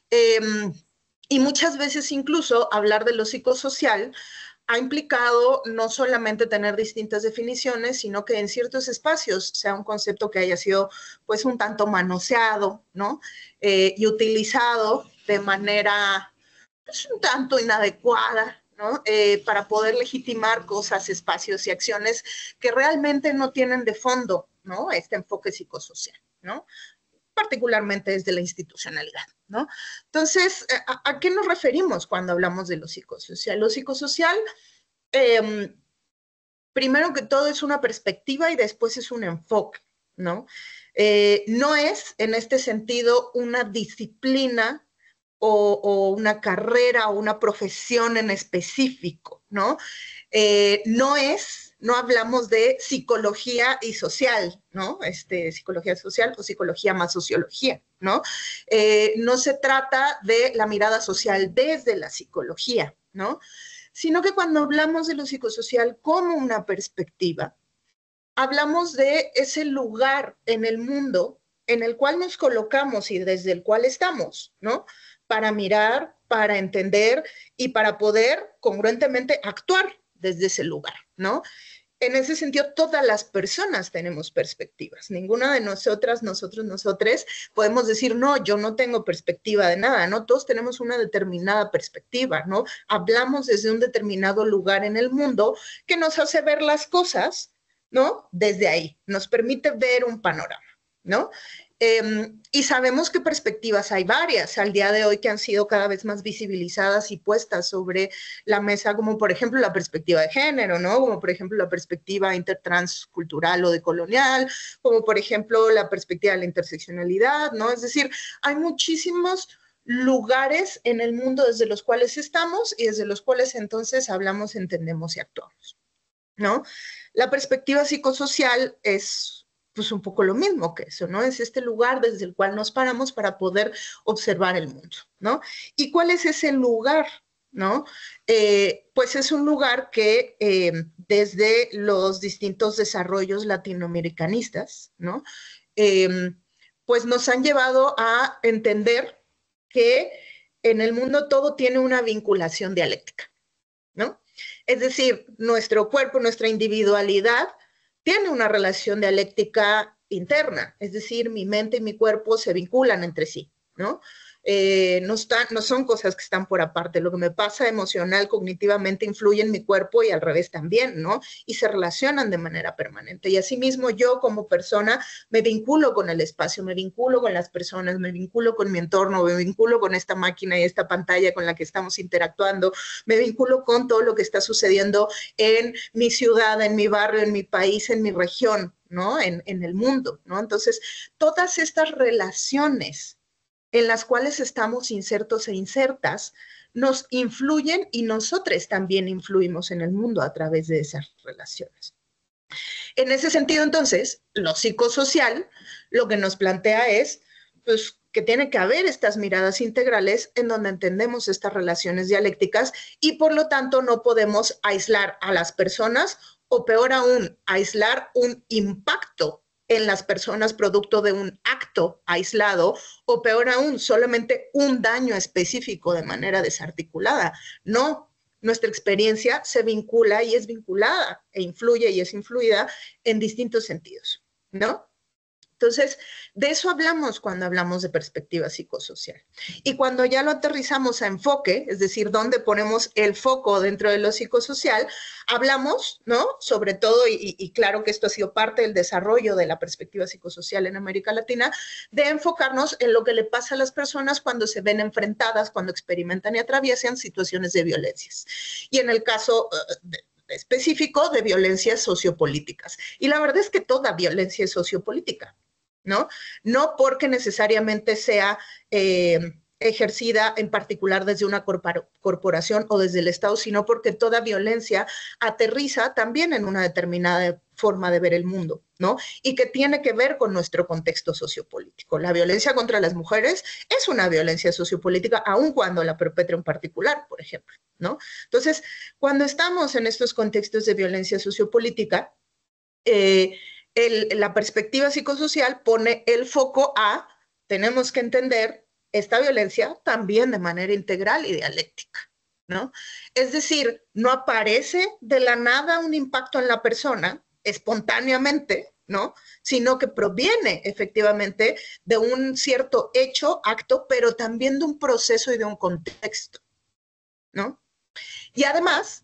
Y muchas veces incluso hablar de lo psicosocial ha implicado no solamente tener distintas definiciones, sino que en ciertos espacios sea un concepto que haya sido pues un tanto manoseado, ¿no? Y utilizado de manera es un tanto inadecuada, ¿no? Para poder legitimar cosas, espacios y acciones que realmente no tienen de fondo, ¿no?, este enfoque psicosocial, ¿no?, particularmente desde la institucionalidad, ¿no? Entonces, ¿a qué nos referimos cuando hablamos de lo psicosocial? Lo psicosocial, primero que todo, es una perspectiva y después es un enfoque, ¿no? No es, en este sentido, una disciplina o una carrera o una profesión en específico, ¿no? No hablamos de psicología y social, ¿no? Psicología social o psicología más sociología, ¿no? No se trata de la mirada social desde la psicología, ¿no? Sino que cuando hablamos de lo psicosocial como una perspectiva, hablamos de ese lugar en el mundo en el cual nos colocamos y desde el cual estamos, ¿no?, para mirar, para entender y para poder congruentemente actuar desde ese lugar, ¿no? En ese sentido, todas las personas tenemos perspectivas. Ninguna de nosotras, nosotres, podemos decir, no, yo no tengo perspectiva de nada, ¿no? Todos tenemos una determinada perspectiva, ¿no? Hablamos desde un determinado lugar en el mundo que nos hace ver las cosas, ¿no?, desde ahí, nos permite ver un panorama, ¿no? Y sabemos que perspectivas hay varias al día de hoy que han sido cada vez más visibilizadas y puestas sobre la mesa, como por ejemplo la perspectiva de género, ¿no? Como por ejemplo la perspectiva intertranscultural o decolonial, como por ejemplo la perspectiva de la interseccionalidad, ¿no? Es decir, hay muchísimos lugares en el mundo desde los cuales estamos y desde los cuales entonces hablamos, entendemos y actuamos, ¿no? La perspectiva psicosocial es pues un poco lo mismo que eso, ¿no? Es este lugar desde el cual nos paramos para poder observar el mundo, ¿no? ¿Y cuál es ese lugar, no? Pues es un lugar que desde los distintos desarrollos latinoamericanistas, ¿no? Pues nos han llevado a entender que en el mundo todo tiene una vinculación dialéctica, ¿no? Es decir, nuestro cuerpo, nuestra individualidad tiene una relación dialéctica interna, es decir, mi mente y mi cuerpo se vinculan entre sí, ¿no? No son cosas que están por aparte. Lo que me pasa emocional, cognitivamente, influye en mi cuerpo y al revés también, ¿no? Y se relacionan de manera permanente. Y asimismo yo como persona me vinculo con el espacio, me vinculo con las personas, me vinculo con mi entorno, me vinculo con esta máquina y esta pantalla con la que estamos interactuando, me vinculo con todo lo que está sucediendo en mi ciudad, en mi barrio, en mi país, en mi región, ¿no? En el mundo, ¿no? Entonces, todas estas relaciones en las cuales estamos insertos e insertas, nos influyen y nosotros también influimos en el mundo a través de esas relaciones. En ese sentido, entonces, lo psicosocial lo que nos plantea es, pues, que tiene que haber estas miradas integrales en donde entendemos estas relaciones dialécticas y, por lo tanto, no podemos aislar a las personas o, peor aún, aislar un impacto en las personas producto de un acto aislado o peor aún, solamente un daño específico de manera desarticulada. No, nuestra experiencia se vincula y es vinculada e influye y es influida en distintos sentidos, ¿no? Entonces, de eso hablamos cuando hablamos de perspectiva psicosocial. Y cuando ya lo aterrizamos a enfoque, es decir, dónde ponemos el foco dentro de lo psicosocial, hablamos, ¿no? Sobre todo, y claro que esto ha sido parte del desarrollo de la perspectiva psicosocial en América Latina, de enfocarnos en lo que le pasa a las personas cuando se ven enfrentadas, cuando experimentan y atraviesan situaciones de violencias. Y en el caso específico de violencias sociopolíticas. Y la verdad es que toda violencia es sociopolítica, ¿no? No porque necesariamente sea ejercida en particular desde una corporación o desde el Estado, sino porque toda violencia aterriza también en una determinada forma de ver el mundo, ¿no? Y que tiene que ver con nuestro contexto sociopolítico. La violencia contra las mujeres es una violencia sociopolítica, aun cuando la perpetra en particular, por ejemplo, ¿no? Entonces, cuando estamos en estos contextos de violencia sociopolítica, la perspectiva psicosocial pone el foco a, tenemos que entender esta violencia también de manera integral y dialéctica, ¿no? Es decir, no aparece de la nada un impacto en la persona espontáneamente, ¿no? Sino que proviene efectivamente de un cierto hecho, acto, pero también de un proceso y de un contexto, ¿no? Y además,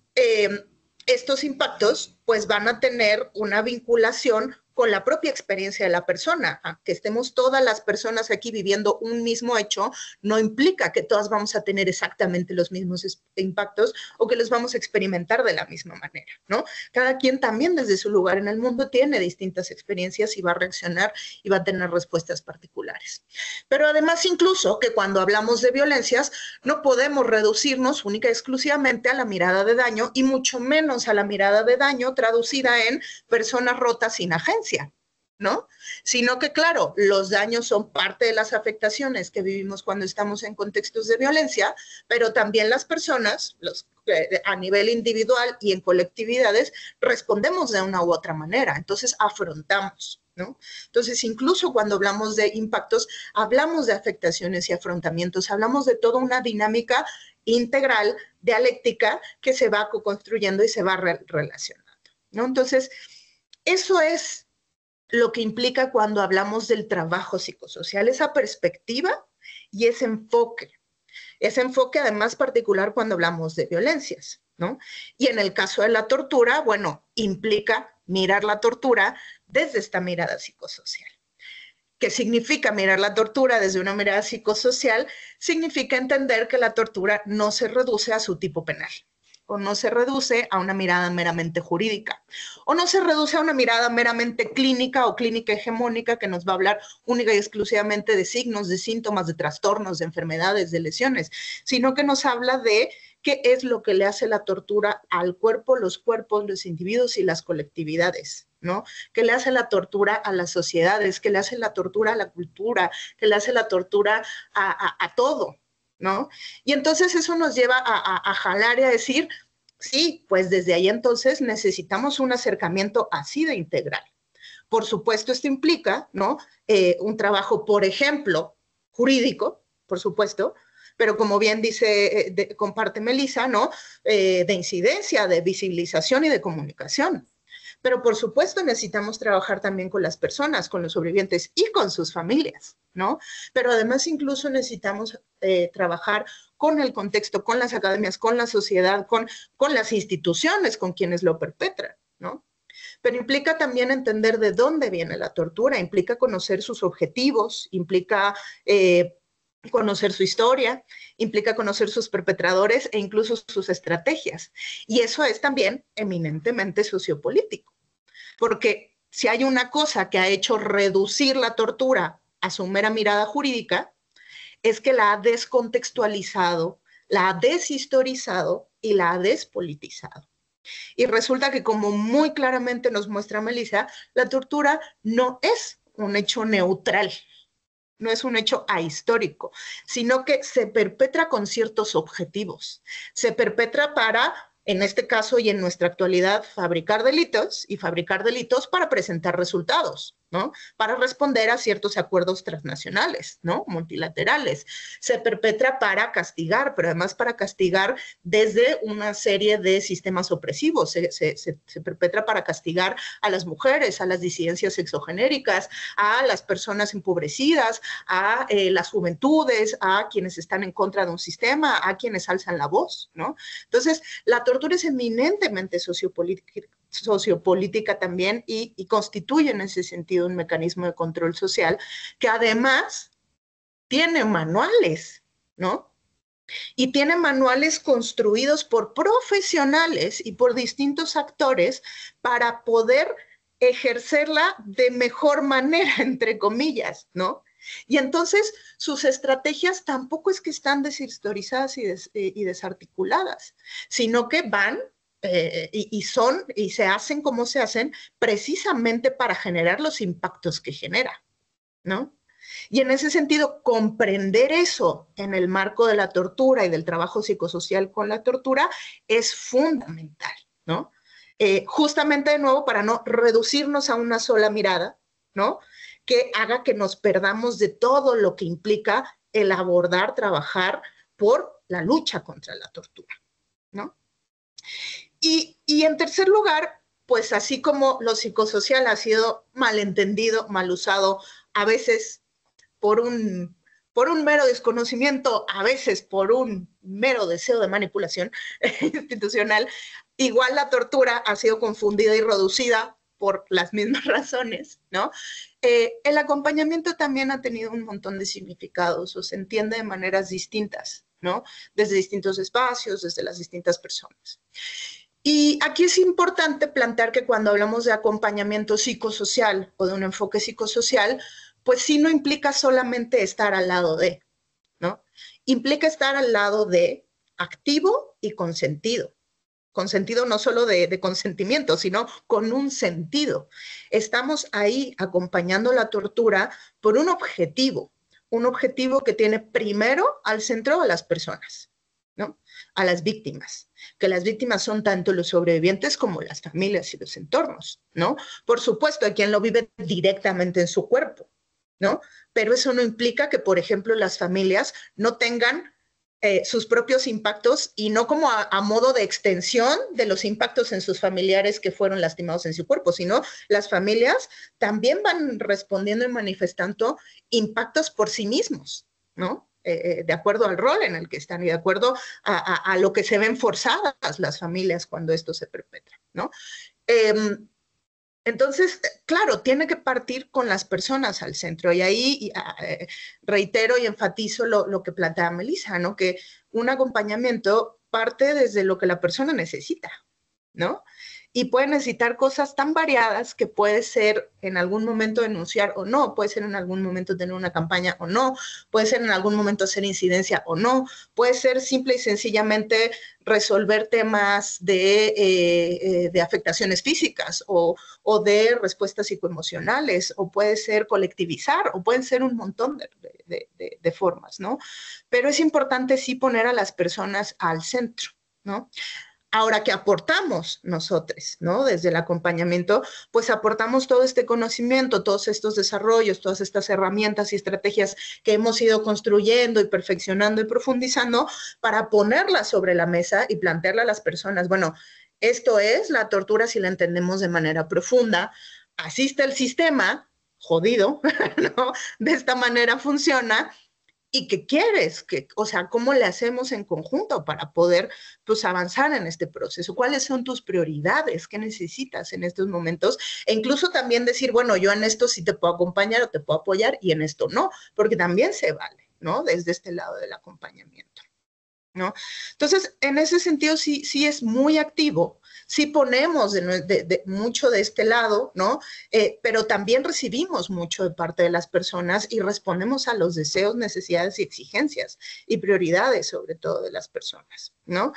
estos impactos pues van a tener una vinculación con la propia experiencia de la persona. Aunque estemos todas las personas aquí viviendo un mismo hecho, no implica que todas vamos a tener exactamente los mismos impactos o que los vamos a experimentar de la misma manera, ¿no? Cada quien también desde su lugar en el mundo tiene distintas experiencias y va a reaccionar y va a tener respuestas particulares. Pero además, incluso que cuando hablamos de violencias, no podemos reducirnos única y exclusivamente a la mirada de daño y mucho menos a la mirada de daño traducida en personas rotas sin agencia, ¿no? Sino que, claro, los daños son parte de las afectaciones que vivimos cuando estamos en contextos de violencia, pero también las personas, a nivel individual y en colectividades, respondemos de una u otra manera. Entonces, afrontamos, ¿no? Entonces, incluso cuando hablamos de impactos, hablamos de afectaciones y afrontamientos, hablamos de toda una dinámica integral, dialéctica, que se va construyendo y se va relacionando, ¿no? Entonces, eso es lo que implica cuando hablamos del trabajo psicosocial, esa perspectiva y ese enfoque. Ese enfoque además particular cuando hablamos de violencias, ¿no? Y en el caso de la tortura, bueno, implica mirar la tortura desde esta mirada psicosocial. ¿Qué significa mirar la tortura desde una mirada psicosocial? Significa entender que la tortura no se reduce a su tipo penal, o no se reduce a una mirada meramente jurídica, o no se reduce a una mirada meramente clínica o clínica hegemónica que nos va a hablar única y exclusivamente de signos, de síntomas, de trastornos, de enfermedades, de lesiones, sino que nos habla de qué es lo que le hace la tortura al cuerpo, los cuerpos, los individuos y las colectividades, ¿no? ¿Qué le hace la tortura a las sociedades? ¿Qué le hace la tortura a la cultura? ¿Qué le hace la tortura a todo? ¿No? Y entonces eso nos lleva a jalar y a decir, sí, pues desde ahí entonces necesitamos un acercamiento así de integral. Por supuesto, esto implica, ¿no? Un trabajo, por ejemplo, jurídico, por supuesto, pero como bien dice, comparte Melissa, ¿no? De incidencia, de visibilización y de comunicación. Pero por supuesto necesitamos trabajar también con las personas, con los sobrevivientes y con sus familias, ¿no? Pero además incluso necesitamos trabajar con el contexto, con las academias, con la sociedad, con las instituciones, con quienes lo perpetran, ¿no? Pero implica también entender de dónde viene la tortura, implica conocer sus objetivos, implica conocer su historia, implica conocer sus perpetradores e incluso sus estrategias. Y eso es también eminentemente sociopolítico, porque si hay una cosa que ha hecho reducir la tortura a su mera mirada jurídica, es que la ha descontextualizado, la ha deshistorizado y la ha despolitizado. Y resulta que, como muy claramente nos muestra Melissa, la tortura no es un hecho neutral, no es un hecho ahistórico, sino que se perpetra con ciertos objetivos. Se perpetra para, en este caso y en nuestra actualidad, fabricar delitos y fabricar delitos para presentar resultados, ¿no? Para responder a ciertos acuerdos transnacionales, ¿no? Multilaterales. Se perpetra para castigar, pero además para castigar desde una serie de sistemas opresivos. Se perpetra para castigar a las mujeres, a las disidencias sexogenéricas, a las personas empobrecidas, a las juventudes, a quienes están en contra de un sistema, a quienes alzan la voz, ¿no? Entonces, la tortura es eminentemente sociopolítica también y constituye en ese sentido un mecanismo de control social que además tiene manuales, ¿no? Y tiene manuales construidos por profesionales y por distintos actores para poder ejercerla de mejor manera, entre comillas, ¿no? Y entonces sus estrategias tampoco es que están deshistorizadas y desarticuladas, sino que van y se hacen como se hacen precisamente para generar los impactos que genera, ¿no? Y en ese sentido, comprender eso en el marco de la tortura y del trabajo psicosocial con la tortura es fundamental, ¿no? Justamente de nuevo para no reducirnos a una sola mirada, ¿no? Que haga que nos perdamos de todo lo que implica el abordar, trabajar por la lucha contra la tortura, ¿no? Y en tercer lugar, pues así como lo psicosocial ha sido malentendido, mal usado, a veces por un mero desconocimiento, a veces por un mero deseo de manipulación institucional, igual la tortura ha sido confundida y reducida por las mismas razones, ¿no? El acompañamiento también ha tenido un montón de significados o se entiende de maneras distintas, ¿no? Desde distintos espacios, desde las distintas personas. Y aquí es importante plantear que cuando hablamos de acompañamiento psicosocial o de un enfoque psicosocial, pues sí no implica solamente estar al lado de, ¿no? Implica estar al lado de activo y consentido. Consentido no solo de consentimiento, sino con un sentido. Estamos ahí acompañando la tortura por un objetivo que tiene primero al centro a las personas, ¿no? A las víctimas, que las víctimas son tanto los sobrevivientes como las familias y los entornos, ¿no? Por supuesto, hay quien lo vive directamente en su cuerpo, ¿no? Pero eso no implica que, por ejemplo, las familias no tengan sus propios impactos y no como a modo de extensión de los impactos en sus familiares que fueron lastimados en su cuerpo, sino las familias también van respondiendo y manifestando impactos por sí mismos, ¿no? De acuerdo al rol en el que están y de acuerdo a lo que se ven forzadas las familias cuando esto se perpetra, ¿no? Entonces, claro, tiene que partir con las personas al centro. Y ahí reitero y enfatizo lo que plantea Melissa, ¿no? Que un acompañamiento parte desde lo que la persona necesita, ¿no? Y puede necesitar cosas tan variadas que puede ser en algún momento denunciar o no, puede ser en algún momento tener una campaña o no, puede ser en algún momento hacer incidencia o no, puede ser simple y sencillamente resolver temas de afectaciones físicas o de respuestas psicoemocionales, o puede ser colectivizar, o pueden ser un montón de formas, ¿no? Pero es importante sí poner a las personas al centro, ¿no? Ahora, ¿qué aportamos nosotros, ¿no? Desde el acompañamiento, pues aportamos todo este conocimiento, todos estos desarrollos, todas estas herramientas y estrategias que hemos ido construyendo y perfeccionando y profundizando para ponerlas sobre la mesa y plantearle a las personas, bueno, Esto es la tortura si la entendemos de manera profunda. Así está el sistema, jodido, ¿no? De esta manera funciona. ¿Y qué quieres? O sea, ¿cómo le hacemos en conjunto para poder pues, avanzar en este proceso? ¿Cuáles son tus prioridades? ¿Qué necesitas en estos momentos? E incluso también decir, bueno, yo en esto sí te puedo acompañar o te puedo apoyar y en esto no, porque también se vale, ¿no? Desde este lado del acompañamiento, ¿no? Entonces, en ese sentido, sí es muy activo, sí ponemos mucho de este lado, ¿no? Pero también recibimos mucho de parte de las personas y respondemos a los deseos, necesidades y exigencias y prioridades, sobre todo, de las personas, ¿no?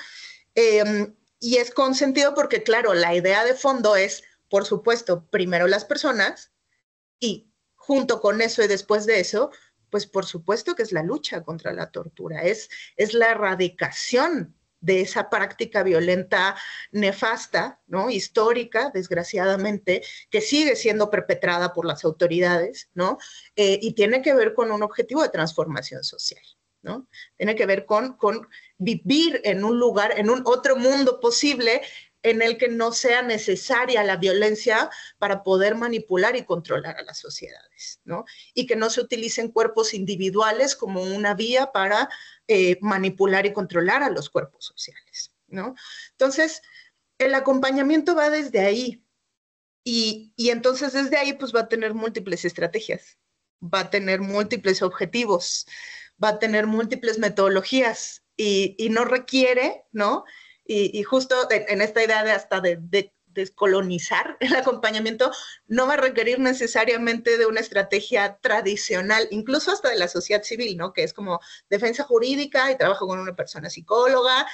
Y es con sentido porque, claro, la idea de fondo es, por supuesto, primero las personas y junto con eso y después de eso, pues por supuesto que es la lucha contra la tortura, es la erradicación de esa práctica violenta nefasta, ¿no? Histórica, desgraciadamente, que sigue siendo perpetrada por las autoridades, ¿no? Y tiene que ver con un objetivo de transformación social, ¿no? Tiene que ver con vivir en un lugar, en un otro mundo posible en el que no sea necesaria la violencia para poder manipular y controlar a las sociedades, ¿no? Y que no se utilicen cuerpos individuales como una vía para manipular y controlar a los cuerpos sociales, ¿no? Entonces, el acompañamiento va desde ahí y entonces desde ahí pues va a tener múltiples estrategias, va a tener múltiples objetivos, va a tener múltiples metodologías y no requiere, ¿no? Y justo en esta idea de hasta de descolonizar el acompañamiento, no va a requerir necesariamente de una estrategia tradicional, incluso hasta de la sociedad civil, ¿no? Que es como defensa jurídica y trabajo con una persona psicóloga,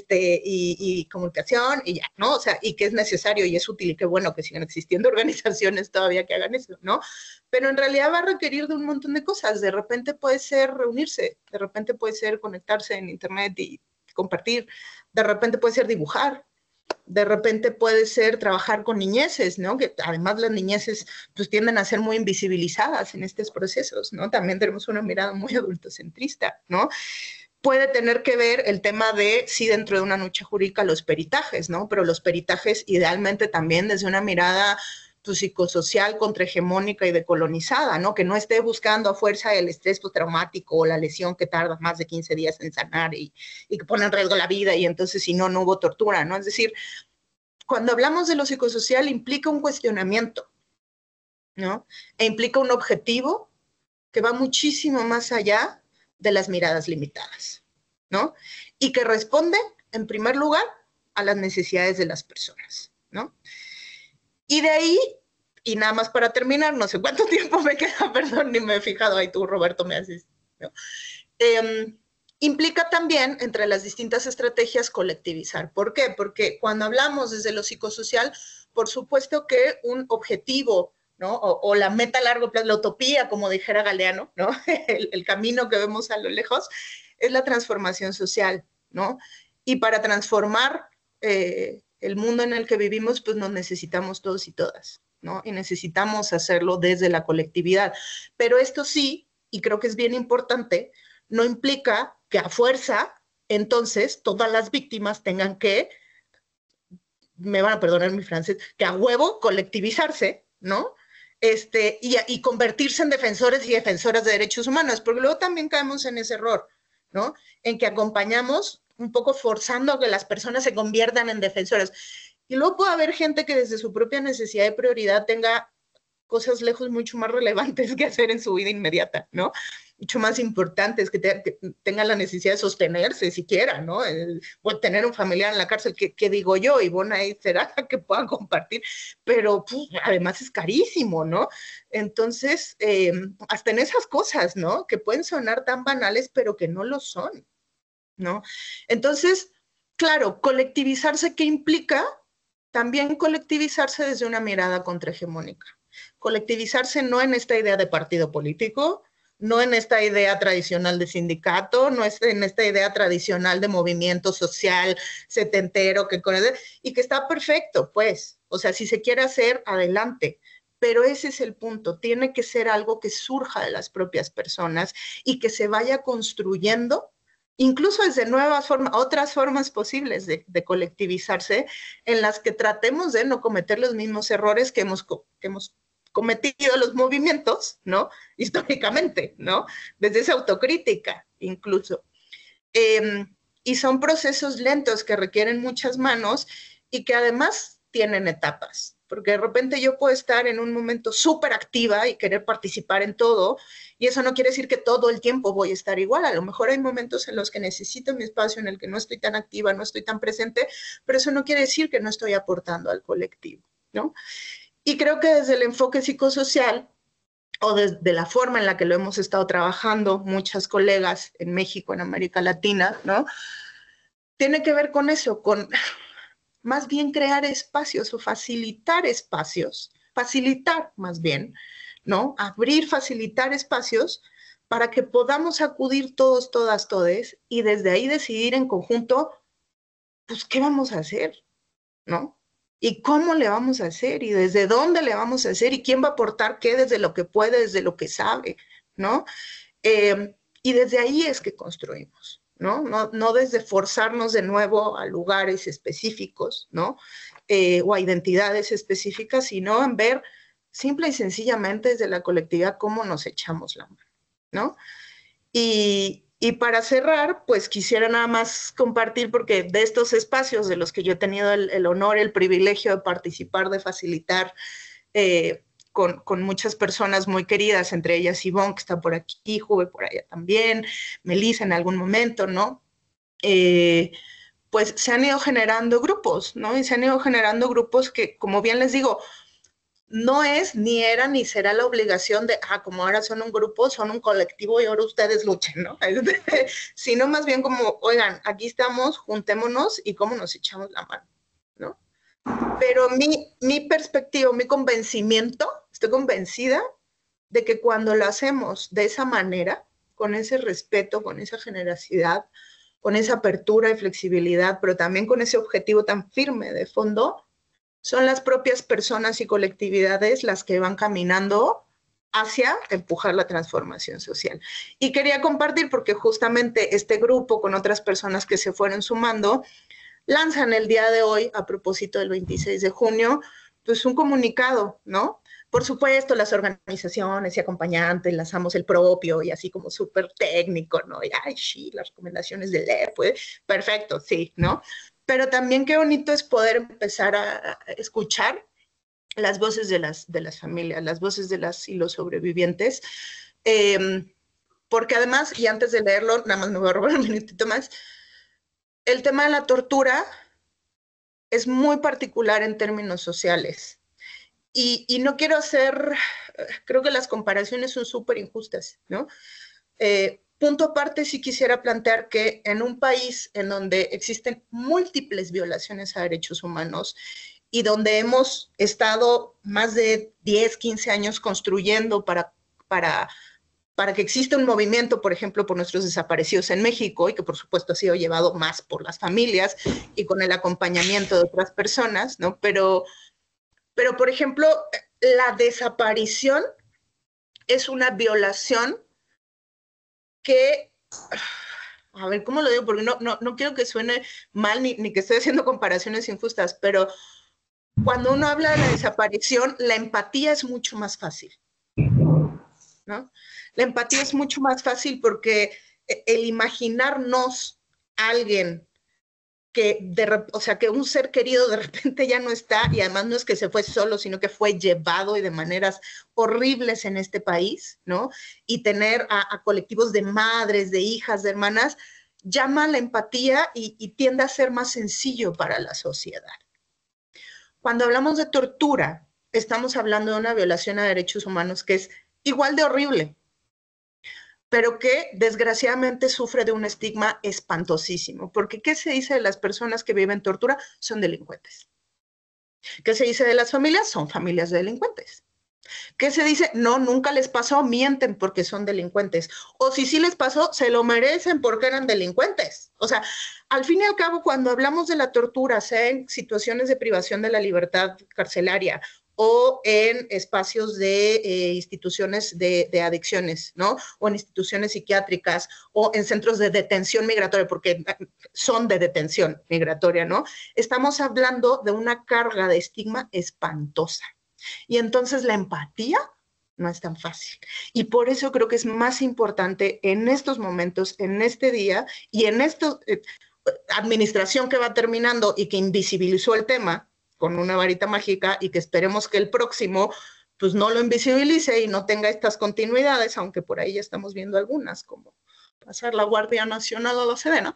y comunicación y ya, ¿no? O sea, y que es necesario y es útil y qué bueno que sigan existiendo organizaciones todavía que hagan eso, ¿no? Pero en realidad va a requerir de un montón de cosas. De repente puede ser reunirse, de repente puede ser conectarse en internet y compartir, de repente puede ser dibujar, de repente puede ser trabajar con niñeces, ¿no? Que además las niñeces pues tienden a ser muy invisibilizadas en estos procesos, ¿no? También tenemos una mirada muy adultocentrista, ¿no? Puede tener que ver el tema de, sí, dentro de una lucha jurídica, los peritajes, ¿no? Pero los peritajes idealmente también desde una mirada pues, psicosocial, contrahegemónica y decolonizada, ¿no? Que no esté buscando a fuerza el estrés postraumático o la lesión que tarda más de 15 días en sanar y que pone en riesgo la vida y entonces si no hubo tortura, ¿no? Es decir, cuando hablamos de lo psicosocial implica un cuestionamiento, ¿no? E implica un objetivo que va muchísimo más allá de las miradas limitadas, ¿no? Y que responde, en primer lugar, a las necesidades de las personas, ¿no? Y de ahí, y nada más para terminar, no sé cuánto tiempo me queda, perdón, ni me he fijado, ahí tú, Roberto, me haces, ¿no? Implica también, entre las distintas estrategias, colectivizar. ¿Por qué? Porque cuando hablamos desde lo psicosocial, por supuesto que un objetivo, ¿no? O la meta a largo plazo, la utopía, como dijera Galeano, ¿no? El camino que vemos a lo lejos, es la transformación social, ¿no? Y para transformar el mundo en el que vivimos, pues nos necesitamos todos y todas, ¿no? Y necesitamos hacerlo desde la colectividad. Pero esto sí, y creo que es bien importante, no implica que a fuerza, entonces, todas las víctimas tengan que, me van a perdonar mi francés, que a huevo colectivizarse, ¿no? Y convertirse en defensores y defensoras de derechos humanos, porque luego también caemos en ese error, ¿no? En que acompañamos un poco forzando a que las personas se conviertan en defensoras. Y luego puede haber gente que desde su propia necesidad de prioridad tenga cosas lejos mucho más relevantes que hacer en su vida inmediata, ¿no? Mucho más importantes, que tengan la necesidad de sostenerse siquiera, ¿no? O tener un familiar en la cárcel, ¿qué digo yo? Y bueno, ahí será que puedan compartir, pero pues, además es carísimo, ¿no? Entonces, hasta en esas cosas, ¿no? Que pueden sonar tan banales, pero que no lo son, ¿no? Entonces, claro, colectivizarse, ¿qué implica? También colectivizarse desde una mirada contrahegemónica. Colectivizarse no en esta idea de partido político, no en esta idea tradicional de sindicato, no es en esta idea tradicional de movimiento social setentero, y que está perfecto, pues. O sea, si se quiere hacer, adelante. Pero ese es el punto, tiene que ser algo que surja de las propias personas y que se vaya construyendo incluso desde nuevas formas, otras formas posibles de colectivizarse, en las que tratemos de no cometer los mismos errores que hemos cometido los movimientos, ¿no? Históricamente, ¿no? Desde esa autocrítica, incluso. Y son procesos lentos que requieren muchas manos y que además tienen etapas, porque de repente yo puedo estar en un momento súper activa y querer participar en todo, y eso no quiere decir que todo el tiempo voy a estar igual. A lo mejor hay momentos en los que necesito mi espacio, en el que no estoy tan activa, no estoy tan presente, pero eso no quiere decir que no estoy aportando al colectivo, ¿no? Y creo que desde el enfoque psicosocial, o desde la forma en la que lo hemos estado trabajando muchas colegas en México, en América Latina, ¿no? Tiene que ver con eso, con más bien crear espacios o facilitar espacios, facilitar más bien, ¿no? Abrir, facilitar espacios para que podamos acudir todos, todas, todes, y desde ahí decidir en conjunto, pues, ¿qué vamos a hacer? ¿No? ¿Y cómo le vamos a hacer? ¿Y desde dónde le vamos a hacer? ¿Y quién va a aportar qué desde lo que puede, desde lo que sabe? ¿No? Y desde ahí es que construimos, ¿no? No desde forzarnos de nuevo a lugares específicos, ¿no? O a identidades específicas, sino en ver simple y sencillamente desde la colectividad cómo nos echamos la mano, ¿no? Y para cerrar, pues quisiera nada más compartir, porque de estos espacios de los que yo he tenido el honor, el privilegio de participar, de facilitar con muchas personas muy queridas, entre ellas Ivonne, que está por aquí, Juve por allá también, Melissa en algún momento, ¿no? Pues se han ido generando grupos, ¿no? Y se han ido generando grupos que, como bien les digo, no es, ni era, ni será la obligación de, como ahora son un grupo, son un colectivo y ahora ustedes luchen, ¿no? Sino más bien como, oigan, aquí estamos, juntémonos y cómo nos echamos la mano, ¿no? Pero mi perspectiva, mi convencimiento, estoy convencida de que cuando lo hacemos de esa manera, con ese respeto, con esa generosidad, con esa apertura y flexibilidad, pero también con ese objetivo tan firme de fondo, son las propias personas y colectividades las que van caminando hacia empujar la transformación social. Y quería compartir, porque justamente este grupo con otras personas que se fueron sumando, lanzan el día de hoy, a propósito del 26 de junio, pues un comunicado, ¿no? Por supuesto, las organizaciones y acompañantes lanzamos el propio y así como súper técnico, ¿no? Y, ay, sí, las recomendaciones del LEP, pues, perfecto, sí, ¿no? Pero también qué bonito es poder empezar a escuchar las voces de las familias, las voces de las y los sobrevivientes, porque además, y antes de leerlo, nada más me voy a robar un minutito más, el tema de la tortura es muy particular en términos sociales. Y no quiero hacer, creo que las comparaciones son súper injustas, ¿no? Punto aparte, sí quisiera plantear que en un país en donde existen múltiples violaciones a derechos humanos y donde hemos estado más de 10, 15 años construyendo para que exista un movimiento, por ejemplo, por nuestros desaparecidos en México, y que por supuesto ha sido llevado más por las familias y con el acompañamiento de otras personas, ¿no? Pero por ejemplo, la desaparición es una violación que, a ver, ¿cómo lo digo? Porque no quiero que suene mal ni que estoy haciendo comparaciones injustas, pero cuando uno habla de la desaparición, la empatía es mucho más fácil, ¿no? La empatía es mucho más fácil porque el imaginarnos a alguien que un ser querido de repente ya no está, y además no es que se fue solo, sino que fue llevado y de maneras horribles en este país, ¿no? Y tener a colectivos de madres, de hijas, de hermanas, llama la empatía y tiende a ser más sencillo para la sociedad. Cuando hablamos de tortura, estamos hablando de una violación a derechos humanos que es igual de horrible, pero que desgraciadamente sufre de un estigma espantosísimo. Porque ¿qué se dice de las personas que viven tortura? Son delincuentes. ¿Qué se dice de las familias? Son familias de delincuentes. ¿Qué se dice? No, nunca les pasó, mienten porque son delincuentes. O si sí les pasó, se lo merecen porque eran delincuentes. O sea, al fin y al cabo, cuando hablamos de la tortura, sea en situaciones de privación de la libertad carcelaria o en espacios de instituciones de adicciones, ¿no? O en instituciones psiquiátricas o en centros de detención migratoria, porque son de detención migratoria, ¿no? Estamos hablando de una carga de estigma espantosa. Y entonces la empatía no es tan fácil. Y por eso creo que es más importante en estos momentos, en este día y en esta administración que va terminando y que invisibilizó el tema con una varita mágica y que esperemos que el próximo pues no lo invisibilice y no tenga estas continuidades, aunque por ahí ya estamos viendo algunas, como pasar la Guardia Nacional a la Sedena.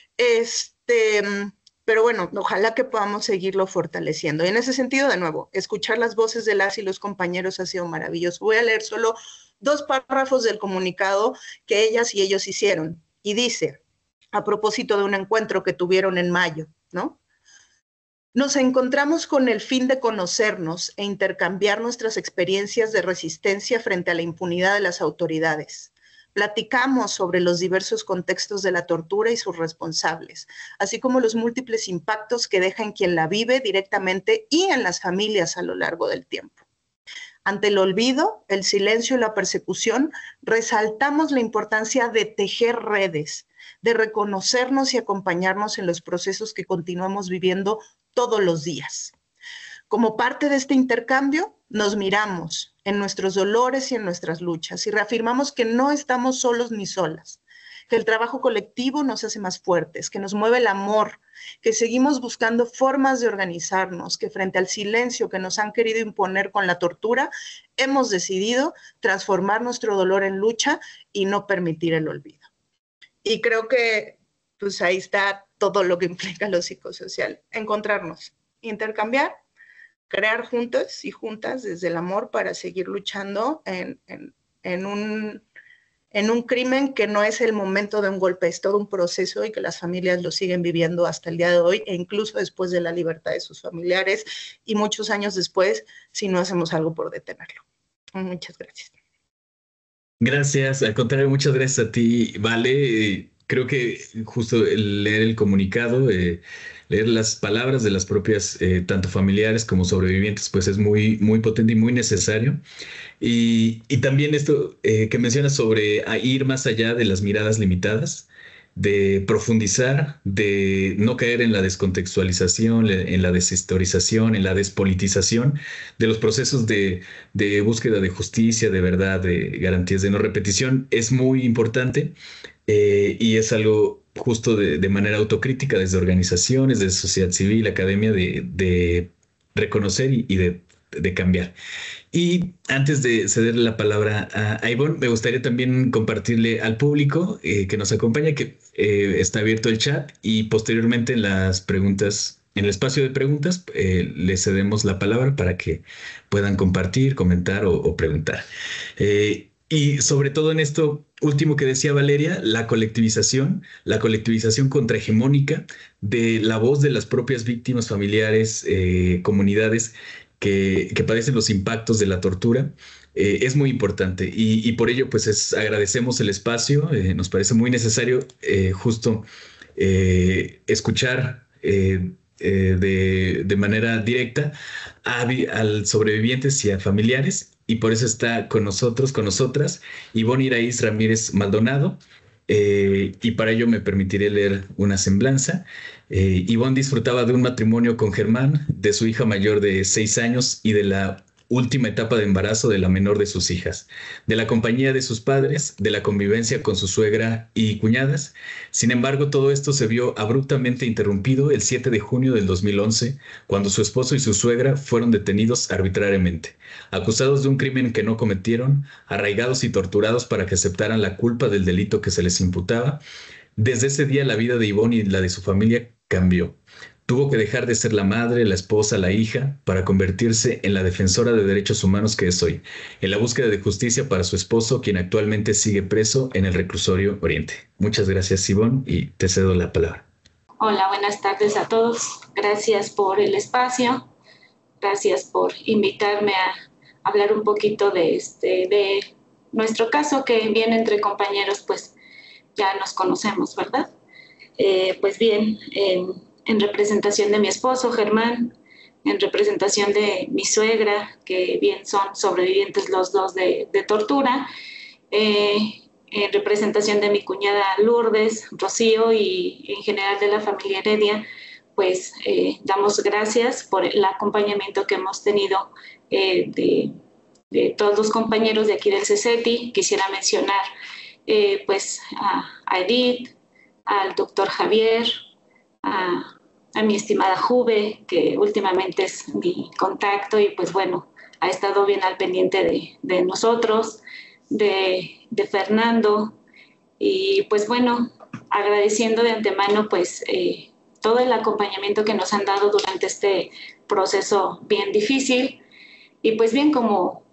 Pero bueno, ojalá que podamos seguirlo fortaleciendo. Y en ese sentido, de nuevo, escuchar las voces de las y los compañeros ha sido maravilloso. Voy a leer solo 2 párrafos del comunicado que ellas y ellos hicieron. Y dice, a propósito de un encuentro que tuvieron en mayo, ¿no? Nos encontramos con el fin de conocernos e intercambiar nuestras experiencias de resistencia frente a la impunidad de las autoridades. Platicamos sobre los diversos contextos de la tortura y sus responsables, así como los múltiples impactos que deja en quien la vive directamente y en las familias a lo largo del tiempo. Ante el olvido, el silencio y la persecución, resaltamos la importancia de tejer redes, de reconocernos y acompañarnos en los procesos que continuamos viviendo todos los días. Como parte de este intercambio, nos miramos en nuestros dolores y en nuestras luchas y reafirmamos que no estamos solos ni solas, que el trabajo colectivo nos hace más fuertes, que nos mueve el amor, que seguimos buscando formas de organizarnos, que frente al silencio que nos han querido imponer con la tortura, hemos decidido transformar nuestro dolor en lucha y no permitir el olvido. Y creo que pues ahí está todo lo que implica lo psicosocial, encontrarnos, intercambiar, crear juntos y juntas desde el amor para seguir luchando en un crimen que no es el momento de un golpe, es todo un proceso y que las familias lo siguen viviendo hasta el día de hoy e incluso después de la libertad de sus familiares y muchos años después si no hacemos algo por detenerlo. Muchas gracias. Gracias, al contrario, muchas gracias a ti, Vale. Creo que justo el leer el comunicado, leer las palabras de las propias, tanto familiares como sobrevivientes, pues es muy, muy potente y muy necesario. Y también esto que mencionas sobre ir más allá de las miradas limitadas, de profundizar, de no caer en la descontextualización, en la deshistorización, en la despolitización de los procesos de búsqueda de justicia, de verdad, de garantías de no repetición, es muy importante. Y es algo justo de manera autocrítica desde organizaciones, desde sociedad civil, academia, de reconocer y de cambiar. Y antes de cederle la palabra a Ivonne, me gustaría también compartirle al público que nos acompaña que está abierto el chat y posteriormente en las preguntas, en el espacio de preguntas, le cedemos la palabra para que puedan compartir, comentar o preguntar. Y sobre todo en esto último que decía Valeria, la colectivización contrahegemónica de la voz de las propias víctimas, familiares, comunidades que padecen los impactos de la tortura, es muy importante. Y por ello, pues agradecemos el espacio, nos parece muy necesario justo escuchar de manera directa a sobrevivientes y a familiares. Y por eso está con nosotros, con nosotras, Ivonne Iraíz Ramírez Maldonado. Y para ello me permitiré leer una semblanza. Ivonne disfrutaba de un matrimonio con Germán, de su hija mayor de 6 años y de la última etapa de embarazo de la menor de sus hijas, de la compañía de sus padres, de la convivencia con su suegra y cuñadas. Sin embargo, todo esto se vio abruptamente interrumpido el 7 de junio del 2011, cuando su esposo y su suegra fueron detenidos arbitrariamente, acusados de un crimen que no cometieron, arraigados y torturados para que aceptaran la culpa del delito que se les imputaba. Desde ese día la vida de Ivonne y la de su familia cambió. Tuvo que dejar de ser la madre, la esposa, la hija, para convertirse en la defensora de derechos humanos que es hoy, en la búsqueda de justicia para su esposo, quien actualmente sigue preso en el reclusorio Oriente. Muchas gracias, Ivonne, y te cedo la palabra. Hola, buenas tardes a todos. Gracias por el espacio. Gracias por invitarme a hablar un poquito de nuestro caso, que bien entre compañeros pues ya nos conocemos, ¿verdad? Pues bien, en representación de mi esposo, Germán, en representación de mi suegra, que bien son sobrevivientes los dos de tortura, en representación de mi cuñada Lourdes, Rocío y en general de la familia Heredia, pues damos gracias por el acompañamiento que hemos tenido de todos los compañeros de aquí del CECETI. Quisiera mencionar pues a Edith, al doctor Javier, a mi estimada Juve, que últimamente es mi contacto y pues bueno, ha estado bien al pendiente de nosotros, de Fernando, y pues bueno, agradeciendo de antemano pues todo el acompañamiento que nos han dado durante este proceso bien difícil. Y pues bien, como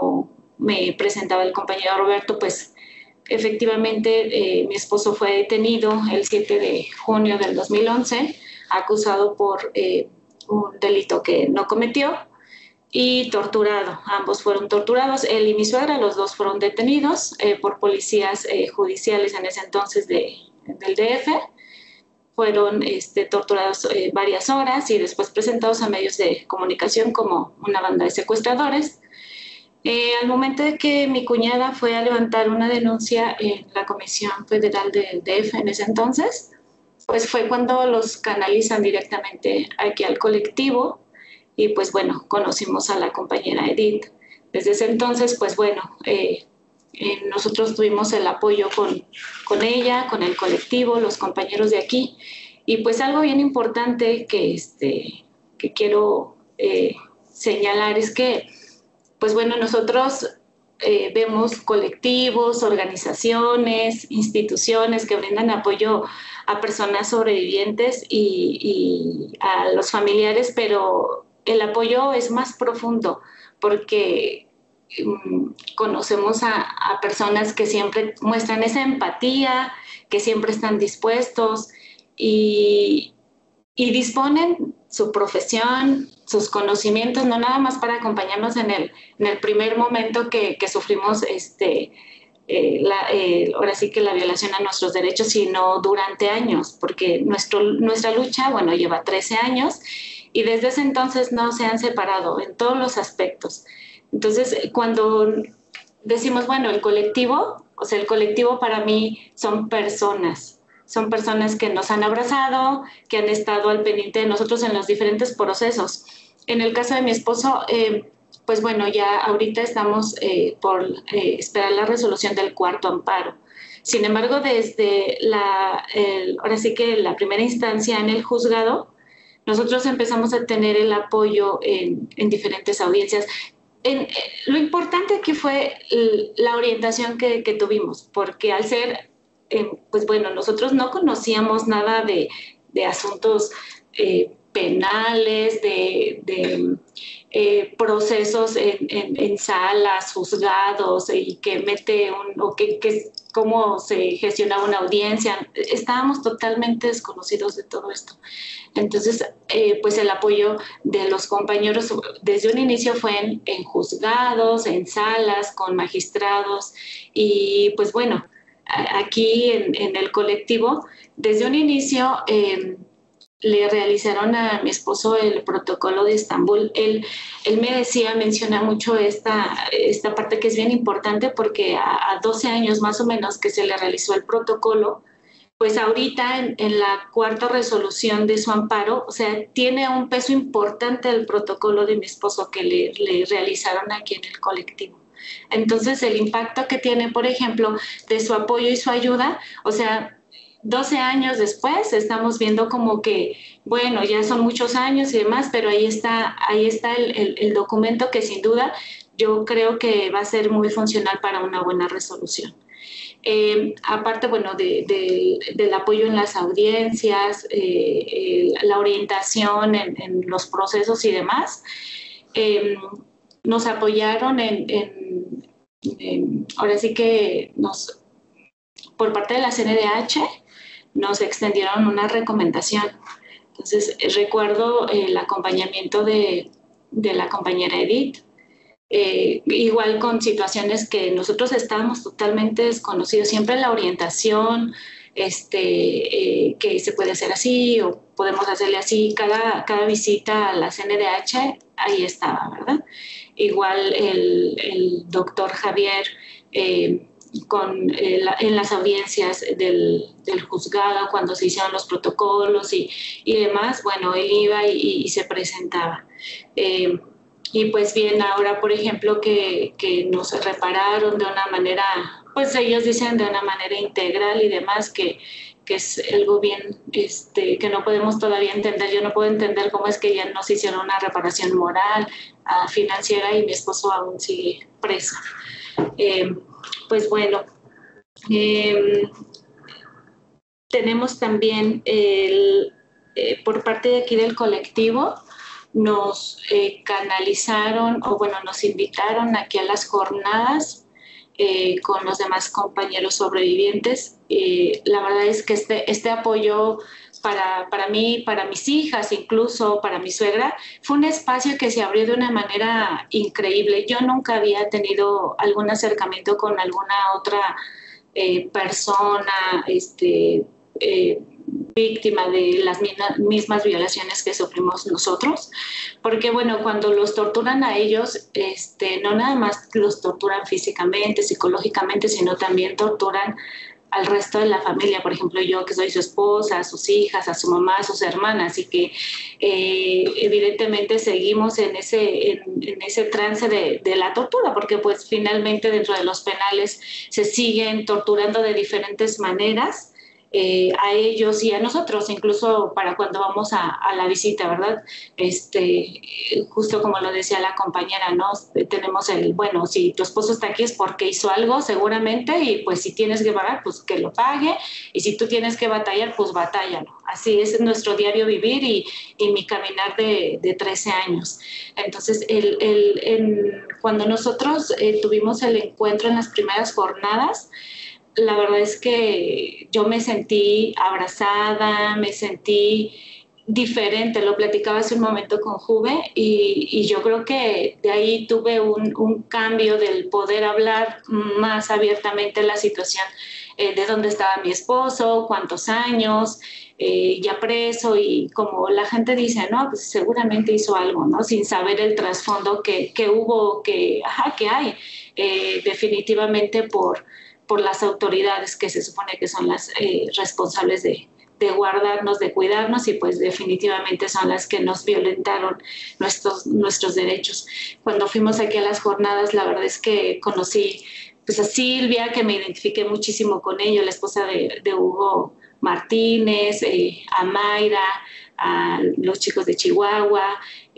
me presentaba el compañero Roberto, pues efectivamente mi esposo fue detenido el 7 de junio del 2011, acusado por un delito que no cometió y torturado. Ambos fueron torturados, él y mi suegra, los dos fueron detenidos por policías judiciales en ese entonces del DF. Fueron torturados varias horas y después presentados a medios de comunicación como una banda de secuestradores. Al momento de que mi cuñada fue a levantar una denuncia en la Comisión Federal del DF en ese entonces, pues fue cuando los canalizan directamente aquí al colectivo y pues bueno, conocimos a la compañera Edith. Desde ese entonces, pues bueno, nosotros tuvimos el apoyo con ella, con el colectivo, los compañeros de aquí. Y pues algo bien importante que quiero señalar es que, pues bueno, nosotros vemos colectivos, organizaciones, instituciones que brindan apoyo a personas sobrevivientes y a los familiares, pero el apoyo es más profundo porque conocemos a personas que siempre muestran esa empatía, que siempre están dispuestos y disponen su profesión, sus conocimientos, no nada más para acompañarnos en el primer momento que sufrimos ahora sí que la violación a nuestros derechos, sino durante años, porque nuestra lucha, bueno, lleva 13 años y desde ese entonces no se han separado en todos los aspectos. Entonces, cuando decimos, bueno, el colectivo para mí son personas que nos han abrazado, que han estado al pendiente de nosotros en los diferentes procesos. En el caso de mi esposo, pues bueno, ya ahorita estamos por esperar la resolución del cuarto amparo. Sin embargo, desde ahora sí que la primera instancia en el juzgado, nosotros empezamos a tener el apoyo en diferentes audiencias. Lo importante aquí fue la orientación que tuvimos, porque al ser, pues bueno, nosotros no conocíamos nada de asuntos penales, de procesos en salas, juzgados, y que cómo se gestionaba una audiencia. Estábamos totalmente desconocidos de todo esto. Entonces, pues el apoyo de los compañeros desde un inicio fue en juzgados, en salas, con magistrados y pues bueno, aquí en el colectivo, desde un inicio le realizaron a mi esposo el protocolo de Estambul. Él menciona mucho esta parte que es bien importante porque a 12 años más o menos que se le realizó el protocolo, pues ahorita en la cuarta resolución de su amparo, o sea, tiene un peso importante el protocolo de mi esposo que le realizaron aquí en el colectivo. Entonces, el impacto que tiene, por ejemplo, de su apoyo y su ayuda, o sea, 12 años después estamos viendo como que, bueno, ya son muchos años y demás, pero ahí está el documento que sin duda yo creo que va a ser muy funcional para una buena resolución. Aparte, bueno, del apoyo en las audiencias, la orientación en los procesos y demás, nos apoyaron ahora sí que por parte de la CNDH, nos extendieron una recomendación. Entonces, recuerdo el acompañamiento de la compañera Edith, igual con situaciones que nosotros estábamos totalmente desconocidos, siempre la orientación, que se puede hacer así o podemos hacerle así. Cada visita a la CNDH, ahí estaba, ¿verdad? Igual el doctor Javier, en las audiencias del juzgado, cuando se hicieron los protocolos y demás, bueno, él iba y se presentaba. Y pues bien, ahora, por ejemplo, que nos repararon de una manera, pues ellos dicen de una manera integral y demás, que es algo bien, que no podemos todavía entender. Yo no puedo entender cómo es que ya nos hicieron una reparación moral, financiera, y mi esposo aún sigue preso. Pues bueno, tenemos también por parte de aquí del colectivo, nos canalizaron, o bueno, nos invitaron aquí a las jornadas con los demás compañeros sobrevivientes. La verdad es que este apoyo para mí, para mis hijas, incluso para mi suegra, fue un espacio que se abrió de una manera increíble. Yo nunca había tenido algún acercamiento con alguna otra persona víctima de las mismas violaciones que sufrimos nosotros, porque bueno, cuando los torturan a ellos, no nada más los torturan físicamente, psicológicamente, sino también torturan al resto de la familia. Por ejemplo, yo que soy su esposa, a sus hijas, a su mamá, a sus hermanas, y que evidentemente seguimos en ese trance de la tortura, porque pues finalmente dentro de los penales se siguen torturando de diferentes maneras, a ellos y a nosotros, incluso para cuando vamos a la visita, ¿verdad? Justo como lo decía la compañera, ¿no? Tenemos bueno, si tu esposo está aquí es porque hizo algo seguramente, y pues si tienes que pagar, pues que lo pague, y si tú tienes que batallar, pues batállalo. Así es nuestro diario vivir y mi caminar de 13 años. Entonces, cuando nosotros tuvimos el encuentro en las primeras jornadas, la verdad es que yo me sentí abrazada, me sentí diferente. Lo platicaba hace un momento con Juve, y yo creo que de ahí tuve un cambio del poder hablar más abiertamente la situación de dónde estaba mi esposo, cuántos años, ya preso, y como la gente dice, no, pues seguramente hizo algo, ¿no? Sin saber el trasfondo que hubo, que hay, definitivamente por las autoridades que se supone que son las responsables de guardarnos, de cuidarnos, y pues definitivamente son las que nos violentaron nuestros derechos. Cuando fuimos aquí a las jornadas, la verdad es que conocí pues a Silvia, que me identifiqué muchísimo con ella, la esposa de Hugo Martínez, a Mayra, a los chicos de Chihuahua,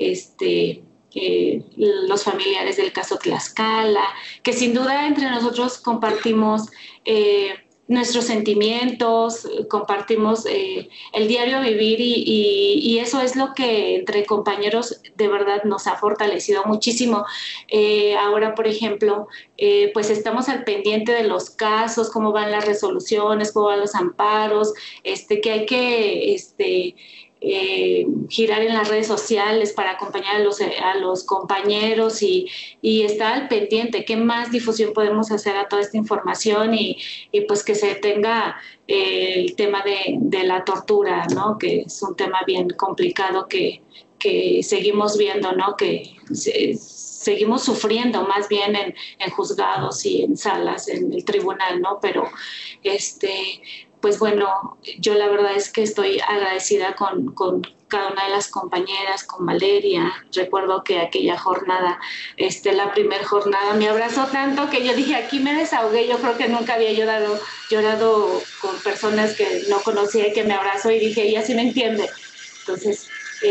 los familiares del caso Tlaxcala, que sin duda entre nosotros compartimos nuestros sentimientos, compartimos el diario vivir, y eso es lo que entre compañeros de verdad nos ha fortalecido muchísimo. Ahora, por ejemplo, pues estamos al pendiente de los casos, cómo van las resoluciones, cómo van los amparos, que hay que girar en las redes sociales para acompañar a los compañeros y estar al pendiente, qué más difusión podemos hacer a toda esta información, y pues que se tenga el tema de la tortura, ¿no? Que es un tema bien complicado que seguimos viendo, ¿no? Que seguimos sufriendo más bien en juzgados y en salas, en el tribunal, ¿no? Pero pues bueno, yo la verdad es que estoy agradecida con cada una de las compañeras, con Valeria. Recuerdo que aquella jornada, la primera jornada, me abrazó tanto que yo dije, aquí me desahogué. Yo creo que nunca había llorado con personas que no conocía, y que me abrazó, y dije, ella sí me entiende. Entonces,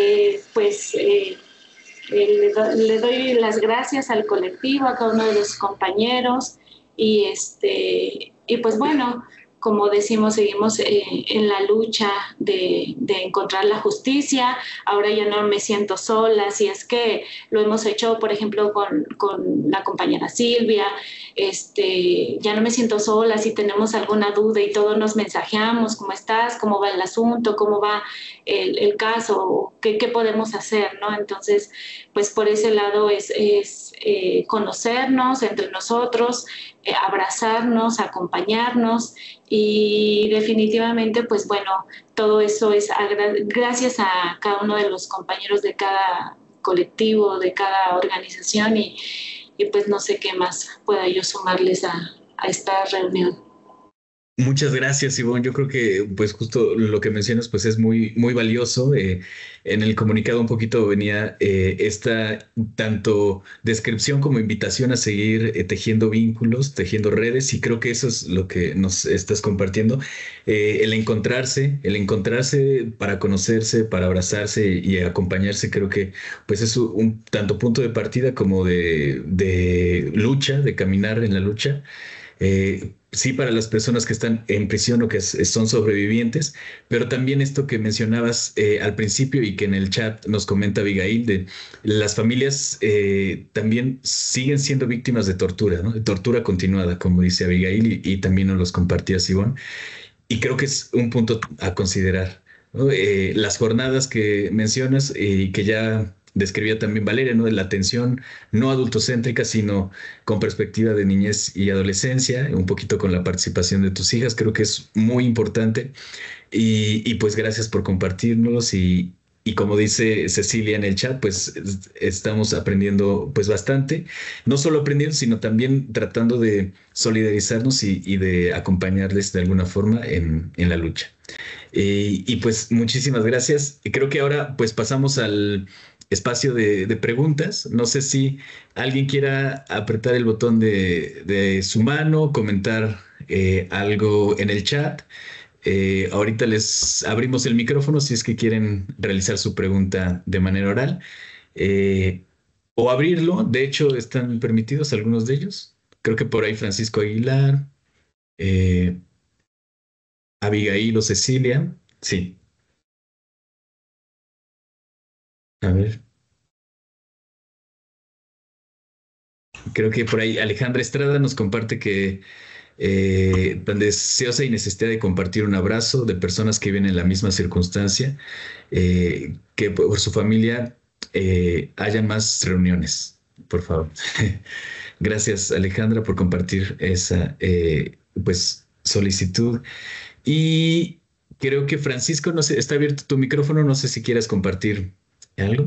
le doy las gracias al colectivo, a cada uno de los compañeros, y pues bueno, como decimos, seguimos en la lucha de encontrar la justicia. Ahora ya no me siento sola, si es que lo hemos hecho, por ejemplo, con la compañera Silvia. Ya no me siento sola, si tenemos alguna duda y todos nos mensajeamos, ¿cómo estás? ¿Cómo va el asunto? ¿Cómo va el caso? ¿Qué podemos hacer? ¿No? Entonces, pues por ese lado es conocernos entre nosotros, abrazarnos, acompañarnos y definitivamente, pues bueno, todo eso es gracias a cada uno de los compañeros de cada colectivo, de cada organización y pues no sé qué más pueda yo sumarles a esta reunión. Muchas gracias, Ivonne. Yo creo que, pues, justo lo que mencionas, pues, es muy, muy valioso. En el comunicado un poquito venía esta tanto descripción como invitación a seguir tejiendo vínculos, tejiendo redes, y creo que eso es lo que nos estás compartiendo. El encontrarse para conocerse, para abrazarse y acompañarse, creo que, pues, es un tanto punto de partida como de lucha, de caminar en la lucha. Sí, para las personas que están en prisión o que son sobrevivientes, pero también esto que mencionabas al principio y que en el chat nos comenta Abigail, de las familias también siguen siendo víctimas de tortura, ¿no? De tortura continuada, como dice Abigail, y también nos los compartía Sibón. Y creo que es un punto a considerar, ¿no? Las jornadas que mencionas y que ya describía también Valeria, ¿no? De la atención no adultocéntrica, sino con perspectiva de niñez y adolescencia, un poquito con la participación de tus hijas, creo que es muy importante. Y pues gracias por compartirnos y como dice Cecilia en el chat, pues estamos aprendiendo pues bastante, no solo aprendiendo, sino también tratando de solidarizarnos y de acompañarles de alguna forma en la lucha. Y pues muchísimas gracias. Y creo que ahora pues pasamos al espacio de preguntas. No sé si alguien quiera apretar el botón de su mano, comentar algo en el chat. Ahorita les abrimos el micrófono si es que quieren realizar su pregunta de manera oral eh, o abrirlo. De hecho, están permitidos algunos de ellos. Creo que por ahí Francisco Aguilar, eh, Abigail o Cecilia. Sí, a ver. Creo que por ahí Alejandra Estrada nos comparte que tan deseosa y necesidad de compartir un abrazo de personas que viven en la misma circunstancia, que por su familia haya más reuniones, por favor. Gracias, Alejandra, por compartir esa pues solicitud. Y creo que Francisco, no sé, está abierto tu micrófono, no sé si quieras compartir algo.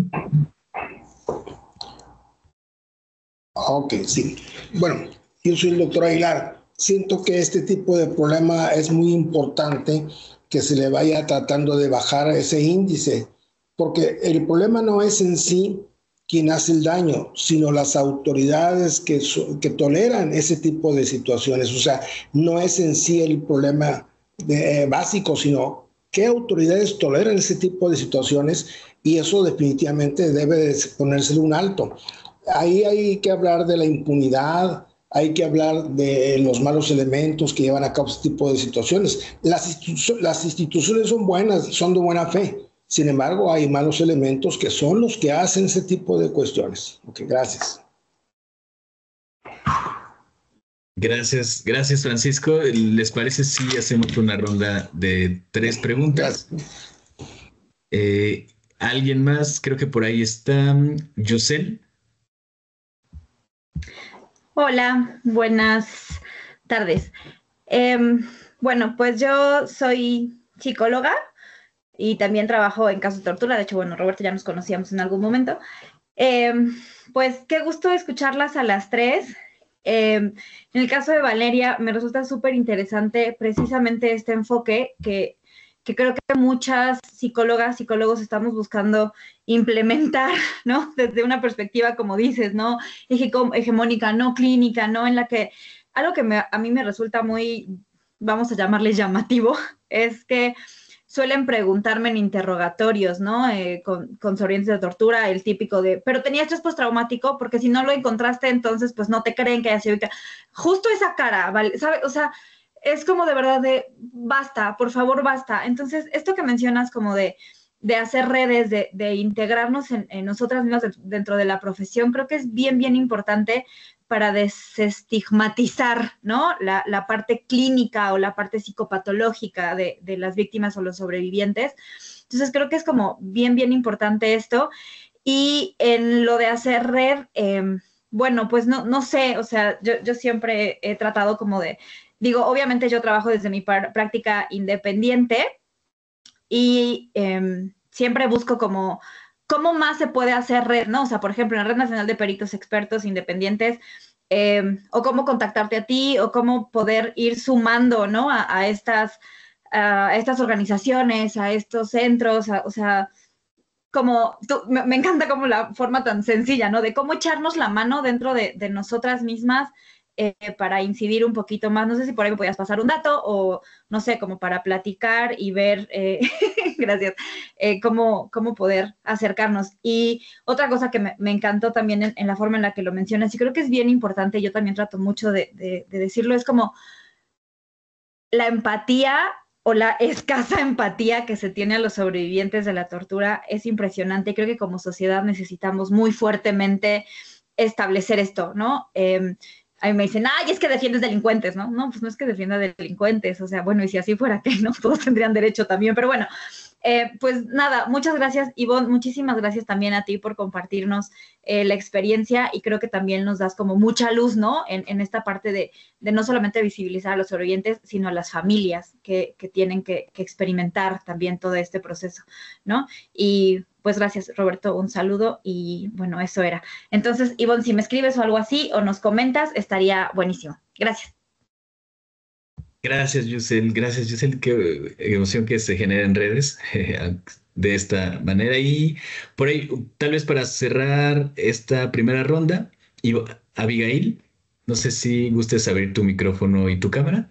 Ok, sí. Bueno, yo soy el doctor Aguilar. Siento que este tipo de problema es muy importante que se le vaya tratando de bajar ese índice, porque el problema no es en sí quien hace el daño, sino las autoridades que toleran ese tipo de situaciones. O sea, no es en sí el problema básico, sino qué autoridades toleran ese tipo de situaciones, y eso definitivamente debe de ponérsele un alto. Ahí hay que hablar de la impunidad, hay que hablar de los malos elementos que llevan a cabo este tipo de situaciones. Las instituciones son buenas, son de buena fe. Sin embargo, hay malos elementos que son los que hacen ese tipo de cuestiones. Ok, gracias. Gracias, gracias Francisco. ¿Les parece si hacemos una ronda de 3 preguntas? ¿Alguien más? Creo que por ahí está Yosel. Hola, buenas tardes. Bueno, pues yo soy psicóloga y también trabajo en casos de tortura. De hecho, bueno, Roberto, ya nos conocíamos en algún momento. Pues qué gusto escucharlas a las 3. En el caso de Valeria, me resulta súper interesante precisamente este enfoque que creo que muchas psicólogas, psicólogos estamos buscando implementar, ¿no? Desde una perspectiva, como dices, ¿no? Hegemónica, no clínica, ¿no? En la que algo que a mí me resulta muy, vamos a llamarle llamativo, es que suelen preguntarme en interrogatorios, ¿no? Con sobrevivientes de tortura, el típico de, pero tenía estrés postraumático, porque si no lo encontraste, entonces pues no te creen que haya sido. Justo esa cara, ¿vale? ¿Sabes? O sea, es como de verdad de, basta, por favor, basta. Entonces, esto que mencionas como de hacer redes, de integrarnos en nosotras mismas dentro de la profesión, creo que es bien, bien importante para desestigmatizar, ¿no? La parte clínica o la parte psicopatológica de las víctimas o los sobrevivientes. Entonces, creo que es como bien, bien importante esto. Y en lo de hacer red, bueno, pues no sé, o sea, yo siempre he tratado como de, digo, obviamente yo trabajo desde mi práctica independiente y siempre busco como cómo más se puede hacer red, ¿no? O sea, por ejemplo, en la Red Nacional de Peritos Expertos Independientes, o cómo contactarte a ti, o cómo poder ir sumando, ¿no? A estas organizaciones, a estos centros, o sea, como, me encanta como la forma tan sencilla, ¿no? De cómo echarnos la mano dentro de nosotras mismas para incidir un poquito más. No sé si por ahí me podías pasar un dato o, no sé, como para platicar y ver, gracias, cómo poder acercarnos. Y otra cosa que me encantó también en la forma en la que lo mencionas, y creo que es bien importante, yo también trato mucho de decirlo, es como la empatía o la escasa empatía que se tiene a los sobrevivientes de la tortura es impresionante. Creo que como sociedad necesitamos muy fuertemente establecer esto, ¿no? A mí me dicen, ay, es que defiendes delincuentes, ¿no? No, pues no es que defienda delincuentes, o sea, bueno, y si así fuera, ¿qué? ¿No? Todos tendrían derecho también, pero bueno, pues nada, muchas gracias, Ivonne, muchísimas gracias también a ti por compartirnos la experiencia y creo que también nos das como mucha luz, ¿no? En esta parte de no solamente visibilizar a los sobrevivientes, sino a las familias que tienen que experimentar también todo este proceso, ¿no? Y pues gracias, Roberto, un saludo y bueno, eso era. Entonces, Ivonne, si me escribes o algo así o nos comentas, estaría buenísimo. Gracias. Gracias, Yusel. Gracias, Yusel. Qué emoción que se genera en redes de esta manera. Y por ahí, tal vez para cerrar esta primera ronda, Abigail, no sé si gustes abrir tu micrófono y tu cámara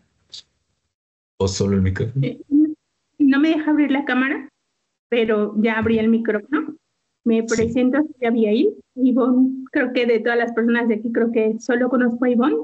o solo el micrófono. No me deja abrir la cámara, pero ya abrí el micrófono. Me presento, soy Abigail. Ivonne, creo que de todas las personas de aquí, creo que solo conozco a Ivonne.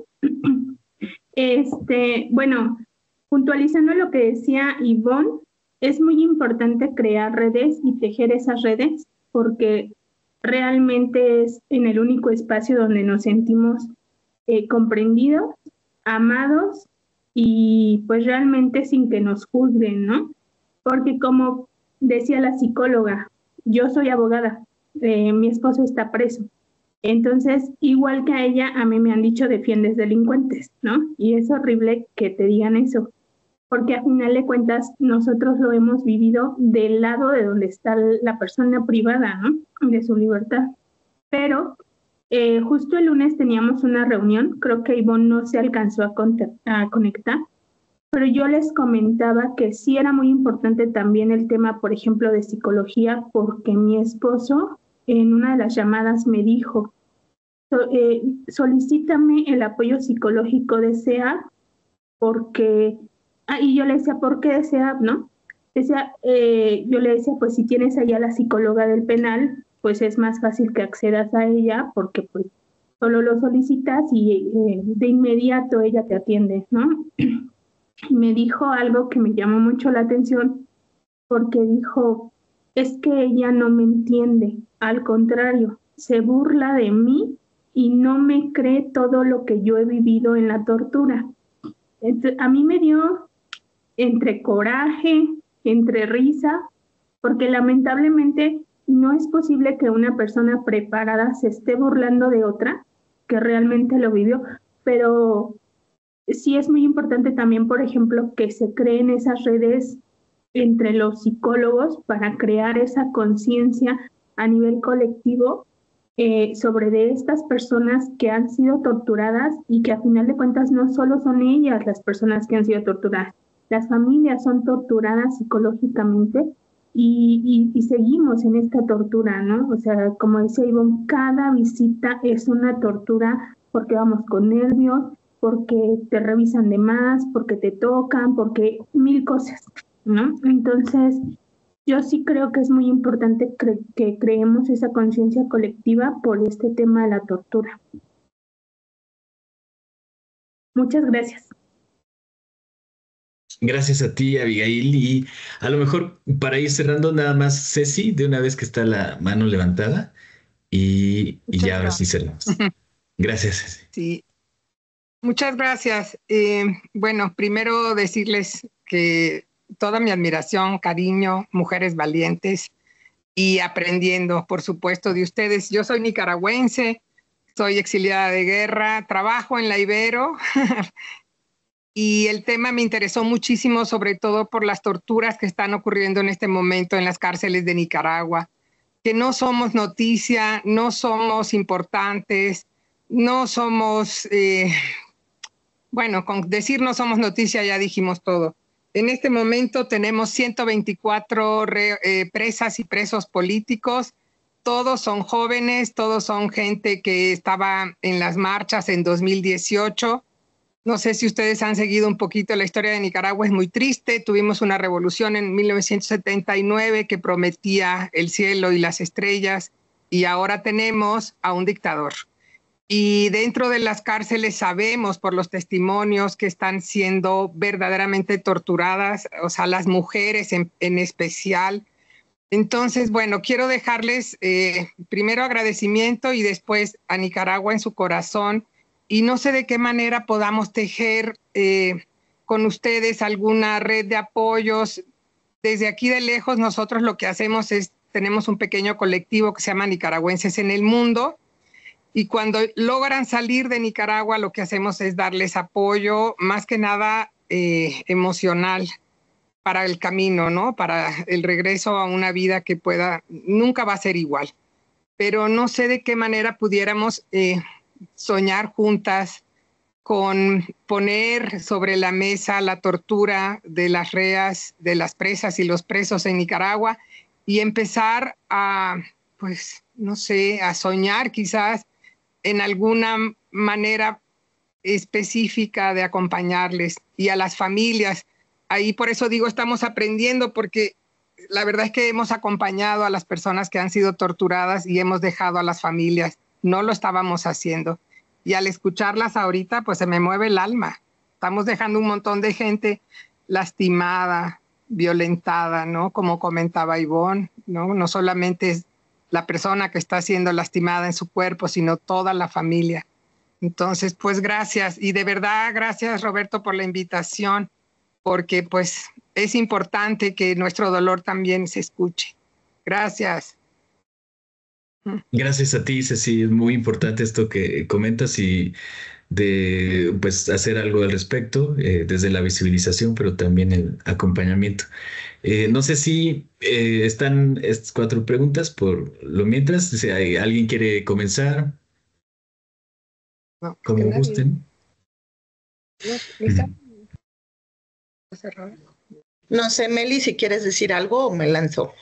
Bueno, puntualizando lo que decía Ivonne, es muy importante crear redes y tejer esas redes porque realmente es en el único espacio donde nos sentimos comprendidos, amados y pues realmente sin que nos juzguen, ¿no? Porque como decía la psicóloga, yo soy abogada, mi esposo está preso. Entonces, igual que a ella, a mí me han dicho defiendes delincuentes, ¿no? Y es horrible que te digan eso, porque a final de cuentas nosotros lo hemos vivido del lado de donde está la persona privada, ¿no? De su libertad. Pero justo el lunes teníamos una reunión, creo que Ivonne no se alcanzó a conectar, pero yo les comentaba que sí era muy importante también el tema, por ejemplo, de psicología, porque mi esposo en una de las llamadas me dijo, solicítame el apoyo psicológico de SEAP, porque, y yo le decía, ¿por qué de SEAP, no? Yo le decía, pues si tienes allá la psicóloga del penal, pues es más fácil que accedas a ella, porque pues solo lo solicitas y de inmediato ella te atiende, ¿no? Y me dijo algo que me llamó mucho la atención, porque dijo, es que ella no me entiende, al contrario, se burla de mí y no me cree todo lo que yo he vivido en la tortura. Entonces, a mí me dio entre coraje, entre risa, porque lamentablemente no es posible que una persona preparada se esté burlando de otra que realmente lo vivió, pero sí es muy importante también, por ejemplo, que se creen esas redes entre los psicólogos para crear esa conciencia a nivel colectivo sobre de estas personas que han sido torturadas y que a final de cuentas no solo son ellas las personas que han sido torturadas, las familias son torturadas psicológicamente y seguimos en esta tortura, ¿no? O sea, como decía Ivonne, cada visita es una tortura porque vamos con nervios, porque te revisan de más, porque te tocan, porque mil cosas, ¿no? Entonces, yo sí creo que es muy importante que creemos esa conciencia colectiva por este tema de la tortura. Muchas gracias. Gracias a ti, Abigail. Y a lo mejor para ir cerrando, nada más Ceci, de una vez que está la mano levantada, y ya ahora sí cerramos. Gracias, Ceci. Sí, muchas gracias. Bueno, primero decirles que toda mi admiración, cariño, mujeres valientes y aprendiendo, por supuesto, de ustedes. Yo soy nicaragüense, soy exiliada de guerra, trabajo en la Ibero y el tema me interesó muchísimo, sobre todo por las torturas que están ocurriendo en este momento en las cárceles de Nicaragua, que no somos noticia, no somos importantes, no somos, bueno, con decir no somos noticia ya dijimos todo. En este momento tenemos 124 presas y presos políticos. Todos son jóvenes, todos son gente que estaba en las marchas en 2018. No sé si ustedes han seguido un poquito la historia de Nicaragua, es muy triste. Tuvimos una revolución en 1979 que prometía el cielo y las estrellas y ahora tenemos a un dictador. Y dentro de las cárceles sabemos por los testimonios que están siendo verdaderamente torturadas, o sea, las mujeres en especial. Entonces, bueno, quiero dejarles primero agradecimiento y después a Nicaragua en su corazón. Y no sé de qué manera podamos tejer con ustedes alguna red de apoyos. Desde aquí de lejos nosotros lo que hacemos es, tenemos un pequeño colectivo que se llama Nicaragüenses en el Mundo. Y cuando logran salir de Nicaragua, lo que hacemos es darles apoyo, más que nada emocional, para el camino, ¿no? Para el regreso a una vida que nunca va a ser igual. Pero no sé de qué manera pudiéramos soñar juntas con poner sobre la mesa la tortura de las reas, de las presas y los presos en Nicaragua y empezar a, pues, no sé, a soñar quizás en alguna manera específica de acompañarles y a las familias. Ahí por eso digo, estamos aprendiendo porque la verdad es que hemos acompañado a las personas que han sido torturadas y hemos dejado a las familias. No lo estábamos haciendo. Y al escucharlas ahorita, pues se me mueve el alma. Estamos dejando un montón de gente lastimada, violentada, ¿no? Como comentaba Ivonne, ¿no? No solamente es la persona que está siendo lastimada en su cuerpo, sino toda la familia. Entonces, pues gracias. Y de verdad, gracias Roberto por la invitación, porque pues es importante que nuestro dolor también se escuche. Gracias. Gracias a ti, Ceci. Es muy importante esto que comentas y de pues hacer algo al respecto, desde la visibilización, pero también el acompañamiento. No sé si están estas 4 preguntas por lo mientras, si alguien quiere comenzar, No, como gusten. No sé, Meli, si quieres decir algo o me lanzo.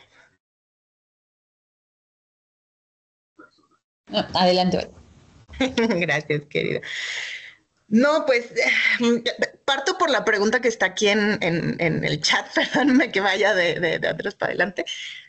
No, adelante. Gracias, querida. No, pues parto por la pregunta que está aquí en el chat, perdóname que vaya de atrás para adelante,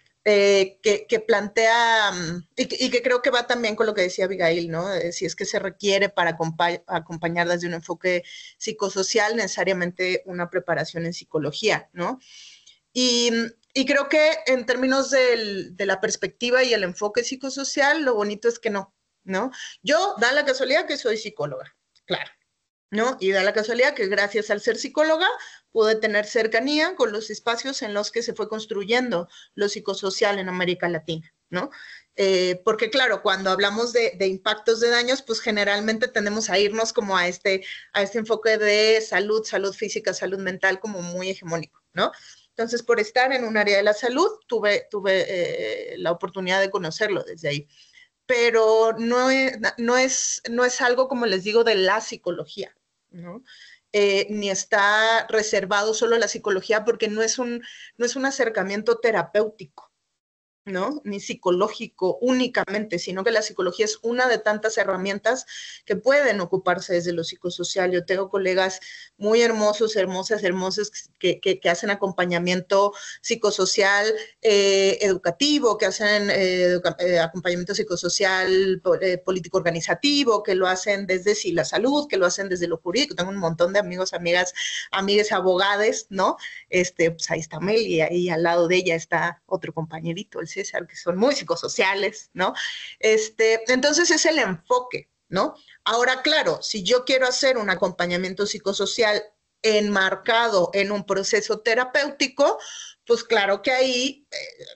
que plantea, y que creo que va también con lo que decía Abigail, ¿no? Si es que se requiere para acompañar desde un enfoque psicosocial, necesariamente una preparación en psicología, ¿no? Y creo que en términos de la perspectiva y el enfoque psicosocial, lo bonito es que no, ¿no? Yo, da la casualidad que soy psicóloga, claro, ¿no? Y da la casualidad que gracias al ser psicóloga pude tener cercanía con los espacios en los que se fue construyendo lo psicosocial en América Latina, ¿no? Porque claro, cuando hablamos de impactos de daños, pues generalmente tendemos a irnos como a este enfoque de salud física, salud mental como muy hegemónico, ¿no? Entonces, por estar en un área de la salud, tuve la oportunidad de conocerlo desde ahí. Pero no es algo, como les digo, de la psicología, ¿no? Ni está reservado solo a la psicología porque no es un acercamiento terapéutico, ¿no? Ni psicológico únicamente, sino que la psicología es una de tantas herramientas que pueden ocuparse desde lo psicosocial. Yo tengo colegas muy hermosos, hermosas que hacen acompañamiento psicosocial educativo, que hacen acompañamiento psicosocial político organizativo, que lo hacen desde la salud, que lo hacen desde lo jurídico. Tengo un montón de amigos, amigas abogadas, ¿no? Pues ahí está Meli, y ahí al lado de ella está otro compañerito, el César, que son muy psicosociales, ¿no? Entonces es el enfoque, ¿no? Ahora, claro, si yo quiero hacer un acompañamiento psicosocial enmarcado en un proceso terapéutico, pues claro que ahí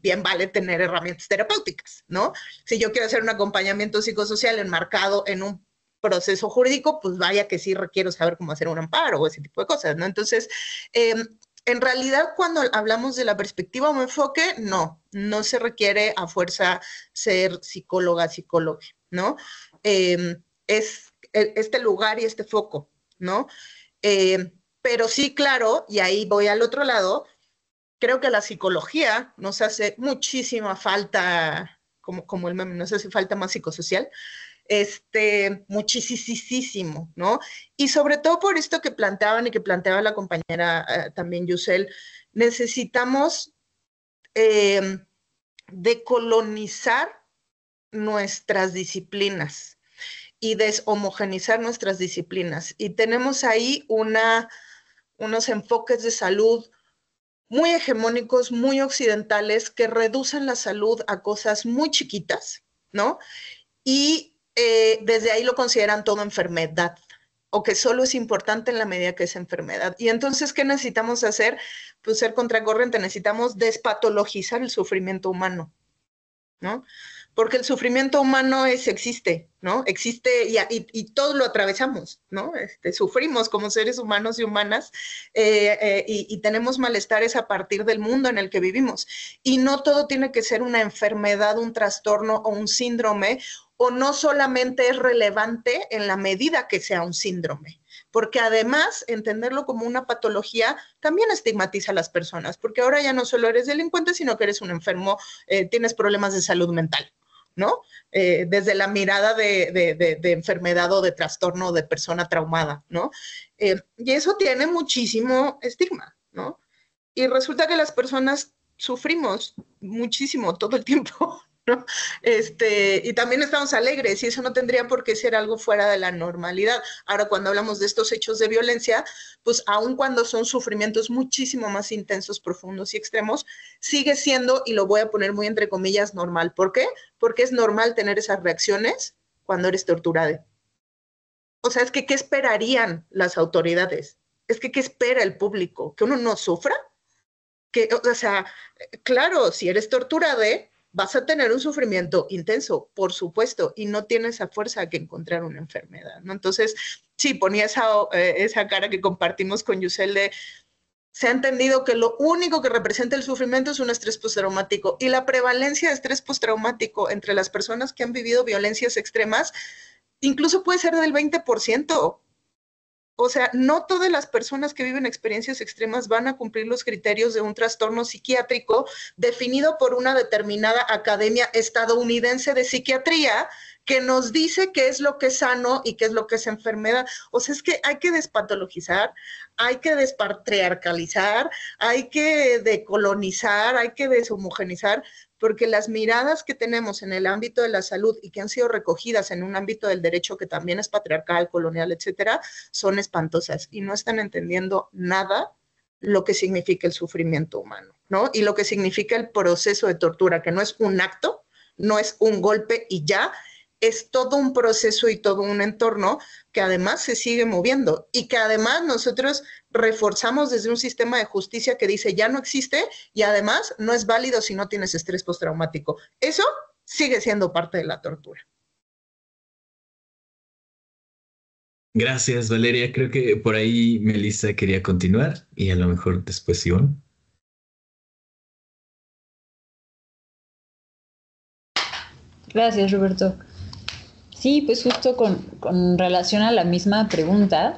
bien vale tener herramientas terapéuticas, ¿no? Si yo quiero hacer un acompañamiento psicosocial enmarcado en un proceso jurídico, pues vaya que sí requiero saber cómo hacer un amparo o ese tipo de cosas, ¿no? Entonces, en realidad, cuando hablamos de la perspectiva o enfoque, no se requiere a fuerza ser psicóloga, ¿no? Es este lugar y este foco, ¿no? Pero sí, claro, y ahí voy al otro lado, creo que la psicología nos hace muchísima falta, como el meme, nos hace falta más psicosocial, muchísimo, ¿no? Y sobre todo por esto que planteaban y que planteaba la compañera también Yusel, necesitamos decolonizar nuestras disciplinas y deshomogenizar nuestras disciplinas. Y tenemos ahí unos enfoques de salud muy hegemónicos, muy occidentales, que reducen la salud a cosas muy chiquitas, ¿no? Y desde ahí lo consideran todo enfermedad, o que solo es importante en la medida que es enfermedad. Y entonces, ¿qué necesitamos hacer? Pues ser contracorriente, necesitamos despatologizar el sufrimiento humano, ¿no? Porque el sufrimiento humano existe, ¿no? Existe y todos lo atravesamos, ¿no? Sufrimos como seres humanos y humanas y tenemos malestares a partir del mundo en el que vivimos. Y no todo tiene que ser una enfermedad, un trastorno o un síndrome, o no solamente es relevante en la medida que sea un síndrome. Porque además, entenderlo como una patología también estigmatiza a las personas, porque ahora ya no solo eres delincuente, sino que eres un enfermo, tienes problemas de salud mental, ¿no? Desde la mirada de enfermedad o de trastorno o de persona traumada, ¿no? Y eso tiene muchísimo estigma, ¿no? Y resulta que las personas sufrimos muchísimo todo el tiempo, ¿no? Y también estamos alegres y eso no tendría por qué ser algo fuera de la normalidad. Ahora, cuando hablamos de estos hechos de violencia, pues aun cuando son sufrimientos muchísimo más intensos, profundos y extremos, sigue siendo, y lo voy a poner muy entre comillas, normal. ¿Por qué? Porque es normal tener esas reacciones cuando eres torturado. O sea, es que ¿qué esperarían las autoridades? Es que ¿qué espera el público? ¿Que uno no sufra? O sea, claro, si eres torturado, vas a tener un sufrimiento intenso, por supuesto, y no tienes a fuerza que encontrar una enfermedad, ¿no? Entonces, sí, ponía esa cara que compartimos con Yusel de se ha entendido que lo único que representa el sufrimiento es un estrés postraumático y la prevalencia de estrés postraumático entre las personas que han vivido violencias extremas incluso puede ser del 20%. O sea, no todas las personas que viven experiencias extremas van a cumplir los criterios de un trastorno psiquiátrico definido por una determinada academia estadounidense de psiquiatría que nos dice qué es lo que es sano y qué es lo que es enfermedad. O sea, es que hay que despatologizar, hay que despatriarcalizar, hay que decolonizar, hay que deshomogenizar, porque las miradas que tenemos en el ámbito de la salud y que han sido recogidas en un ámbito del derecho que también es patriarcal, colonial, etcétera, son espantosas y no están entendiendo nada lo que significa el sufrimiento humano, ¿no? Y lo que significa el proceso de tortura, que no es un acto, no es un golpe y ya, es todo un proceso y todo un entorno que además se sigue moviendo y que además nosotros reforzamos desde un sistema de justicia que dice ya no existe y además no es válido si no tienes estrés postraumático. Eso sigue siendo parte de la tortura. Gracias, Valeria. Creo que por ahí Melissa quería continuar y a lo mejor después Ivonne. Gracias, Roberto. Sí, pues justo con relación a la misma pregunta,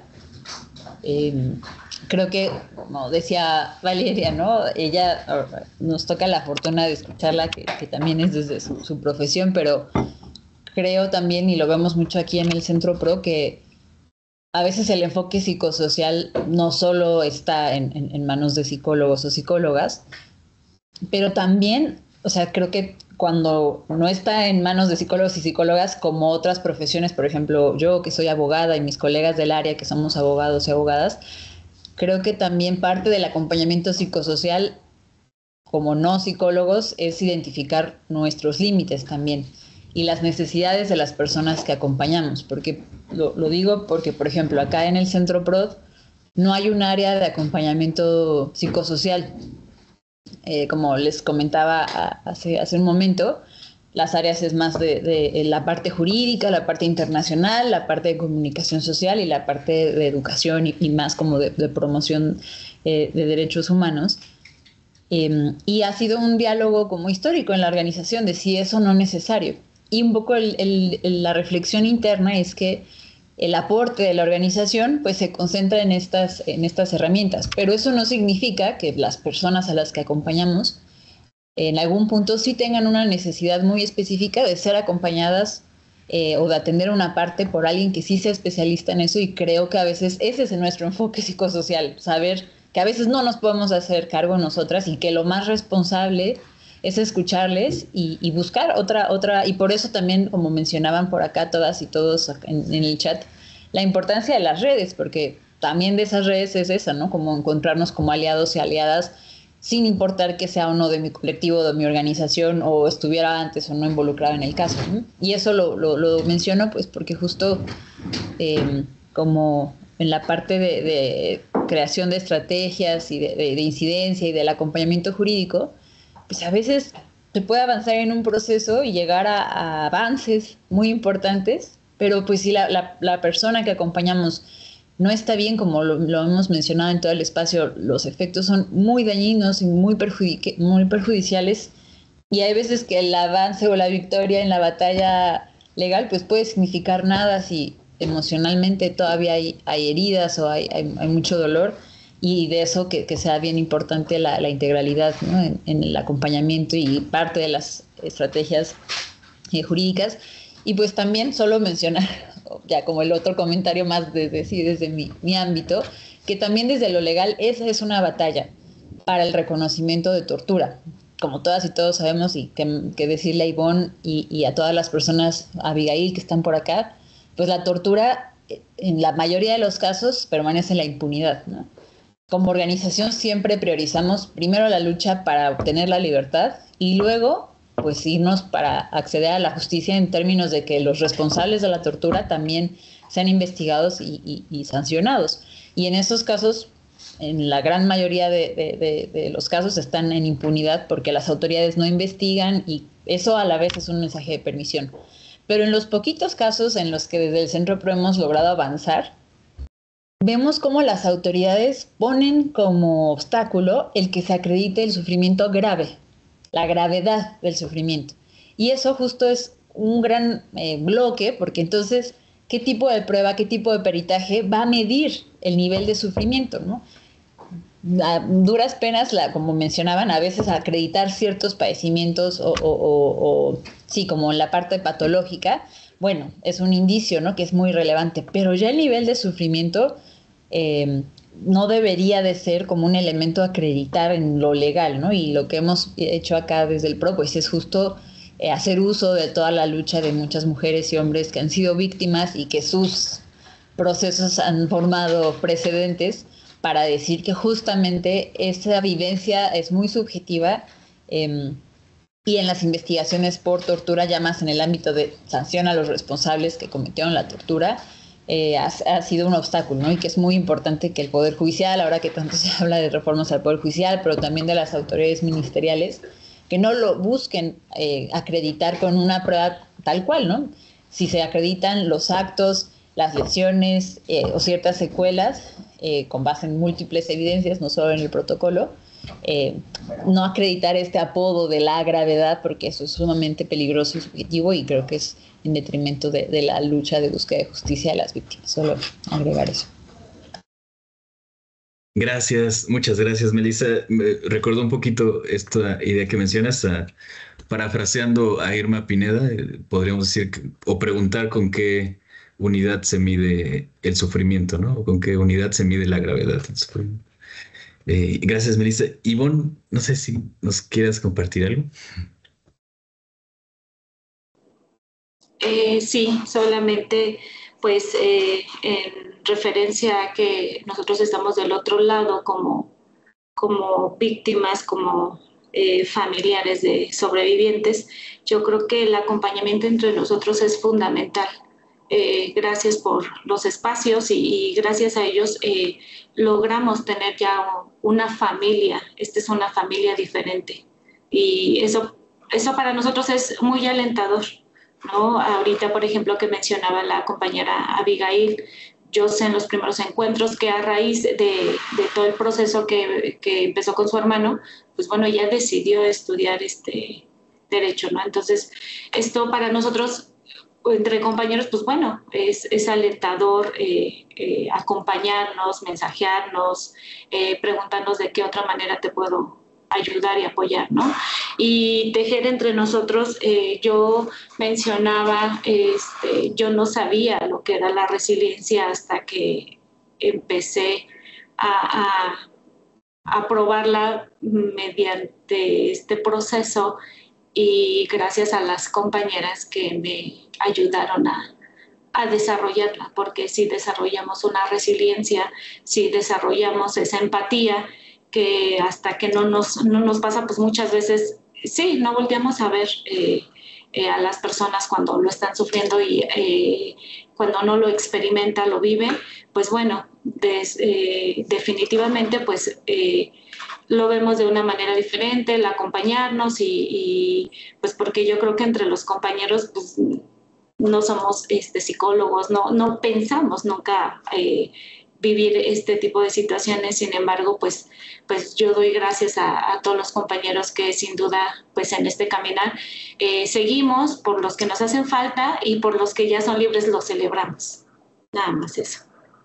creo que, como decía Valeria, ¿no? Ella nos toca la fortuna de escucharla, que también es desde su profesión, pero creo también, y lo vemos mucho aquí en el Centro Pro, que a veces el enfoque psicosocial no solo está en manos de psicólogos o psicólogas, pero también, o sea, creo que cuando no está en manos de psicólogos y psicólogas como otras profesiones, por ejemplo, yo que soy abogada y mis colegas del área que somos abogados y abogadas, creo que también parte del acompañamiento psicosocial como no psicólogos es identificar nuestros límites también y las necesidades de las personas que acompañamos, porque lo digo porque, por ejemplo, acá en el Centro PROD no hay un área de acompañamiento psicosocial. como les comentaba hace un momento, las áreas es más de la parte jurídica, la parte internacional, la parte de comunicación social y la parte de educación y más como de promoción de derechos humanos. Y ha sido un diálogo como histórico en la organización de si eso no es necesario. Y un poco la reflexión interna es que el aporte de la organización pues se concentra en estas herramientas, pero eso no significa que las personas a las que acompañamos en algún punto sí tengan una necesidad muy específica de ser acompañadas o de atender una parte por alguien que sí sea especialista en eso, y creo que a veces ese es nuestro enfoque psicosocial, saber que a veces no nos podemos hacer cargo nosotras y que lo más responsable es escucharles y buscar otra, y por eso también, como mencionaban por acá todas y todos en el chat, la importancia de las redes, porque también de esas redes es esa, ¿no? Como encontrarnos como aliados y aliadas sin importar que sea uno de mi colectivo, de mi organización, o estuviera antes o no involucrado en el caso, ¿no? Y eso lo menciono pues porque justo como en la parte de creación de estrategias y de incidencia y del acompañamiento jurídico, pues a veces se puede avanzar en un proceso y llegar a avances muy importantes, pero pues si la persona que acompañamos no está bien, como lo hemos mencionado en todo el espacio, los efectos son muy dañinos y muy perjudiciales, y hay veces que el avance o la victoria en la batalla legal pues puede significar nada si emocionalmente todavía hay heridas o hay mucho dolor, y de eso que sea bien importante la integralidad, ¿no? en el acompañamiento y parte de las estrategias jurídicas. Y pues también solo mencionar, ya como el otro comentario más desde mi ámbito, que también desde lo legal esa es una batalla para el reconocimiento de tortura. Como todas y todos sabemos, y que decirle a Ivonne y a todas las personas, a Abigail que están por acá, pues la tortura en la mayoría de los casos permanece en la impunidad, ¿no? Como organización siempre priorizamos primero la lucha para obtener la libertad y luego pues irnos para acceder a la justicia en términos de que los responsables de la tortura también sean investigados y sancionados. Y en esos casos, en la gran mayoría de los casos, están en impunidad porque las autoridades no investigan, y eso a la vez es un mensaje de permisión. Pero en los poquitos casos en los que desde el Centro PRO hemos logrado avanzar, vemos cómo las autoridades ponen como obstáculo el que se acredite el sufrimiento grave, la gravedad del sufrimiento. Y eso justo es un gran bloque, porque entonces, ¿qué tipo de prueba, qué tipo de peritaje va a medir el nivel de sufrimiento, ¿no? A duras penas, como mencionaban, a veces acreditar ciertos padecimientos o sí, como en la parte patológica, bueno, es un indicio, ¿no? Que es muy relevante, pero ya el nivel de sufrimiento no debería de ser como un elemento a acreditar en lo legal, ¿no? Y lo que hemos hecho acá desde el PRO, pues es justo hacer uso de toda la lucha de muchas mujeres y hombres que han sido víctimas y que sus procesos han formado precedentes para decir que justamente esa vivencia es muy subjetiva, y en las investigaciones por tortura, ya más en el ámbito de sanción a los responsables que cometieron la tortura, ha sido un obstáculo, ¿no? Y que es muy importante que el Poder Judicial, ahora que tanto se habla de reformas al Poder Judicial, pero también de las autoridades ministeriales, que no lo busquen acreditar con una prueba tal cual, ¿no? Si se acreditan los actos, las lesiones o ciertas secuelas con base en múltiples evidencias, no solo en el protocolo, no acreditar este apodo de la gravedad, porque eso es sumamente peligroso y subjetivo, y creo que es en detrimento de la lucha de búsqueda de justicia de las víctimas. Solo agregar eso. Gracias, muchas gracias, Melissa. Me recordó un poquito esta idea que mencionas, parafraseando a Irma Pineda, podríamos decir o preguntar con qué unidad se mide el sufrimiento, ¿no? O con qué unidad se mide la gravedad del sufrimiento. Gracias, Melissa. Ivonne, no sé si nos quieras compartir algo. Sí, solamente pues en referencia a que nosotros estamos del otro lado como víctimas, como familiares de sobrevivientes, yo creo que el acompañamiento entre nosotros es fundamental. Gracias por los espacios y gracias a ellos logramos tener ya una familia. Esta es una familia diferente y eso para nosotros es muy alentador, ¿no? Ahorita, por ejemplo, que mencionaba la compañera Abigail, yo sé en los primeros encuentros que a raíz de todo el proceso que empezó con su hermano, pues bueno, ella decidió estudiar derecho, ¿no? Entonces, esto para nosotros, entre compañeros, pues bueno, es alentador acompañarnos, mensajearnos, preguntarnos de qué otra manera te puedo ayudar y apoyar, ¿no? Y tejer entre nosotros, yo mencionaba, yo no sabía lo que era la resiliencia hasta que empecé a probarla mediante este proceso y gracias a las compañeras que me ayudaron a desarrollarla, porque si desarrollamos una resiliencia, si desarrollamos esa empatía, que hasta que no nos pasa, pues muchas veces, sí, no volteamos a ver a las personas cuando lo están sufriendo y cuando no lo experimenta, lo vive, pues bueno, definitivamente pues lo vemos de una manera diferente, el acompañarnos y pues porque yo creo que entre los compañeros pues no somos psicólogos, no pensamos nunca vivir este tipo de situaciones, sin embargo pues yo doy gracias a todos los compañeros que sin duda pues en este caminar seguimos, por los que nos hacen falta y por los que ya son libres los celebramos, nada más eso.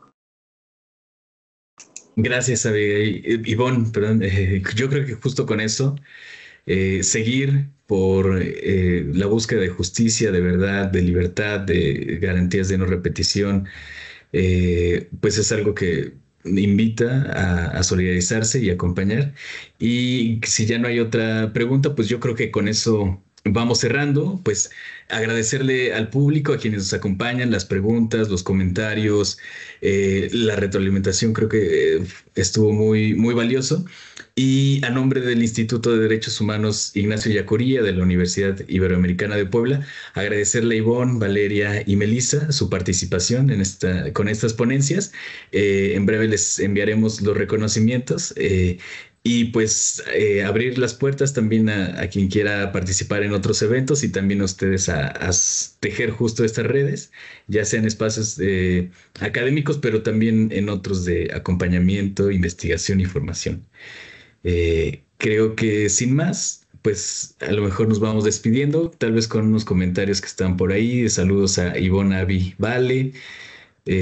Gracias, Ivonne, perdón, yo creo que justo con eso, seguir por la búsqueda de justicia, de verdad, de libertad, de garantías de no repetición, pues es algo que invita a solidarizarse y acompañar. Y si ya no hay otra pregunta, pues yo creo que con eso vamos cerrando, pues agradecerle al público, a quienes nos acompañan, las preguntas, los comentarios, la retroalimentación, creo que estuvo muy, muy valioso. Y a nombre del Instituto de Derechos Humanos Ignacio Yacuría de la Universidad Iberoamericana de Puebla, agradecerle a Ivonne, Valeria y Melissa su participación con estas ponencias. En breve les enviaremos los reconocimientos. Y pues abrir las puertas también a quien quiera participar en otros eventos y también a ustedes a tejer justo estas redes, ya sean espacios académicos, pero también en otros de acompañamiento, investigación y formación. Creo que sin más, pues a lo mejor nos vamos despidiendo, tal vez con unos comentarios que están por ahí, de saludos a Ivonne, Avi, Vale,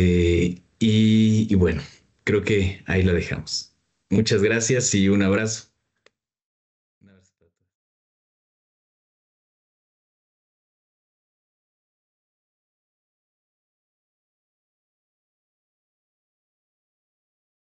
y bueno, creo que ahí la dejamos. Muchas gracias y un abrazo.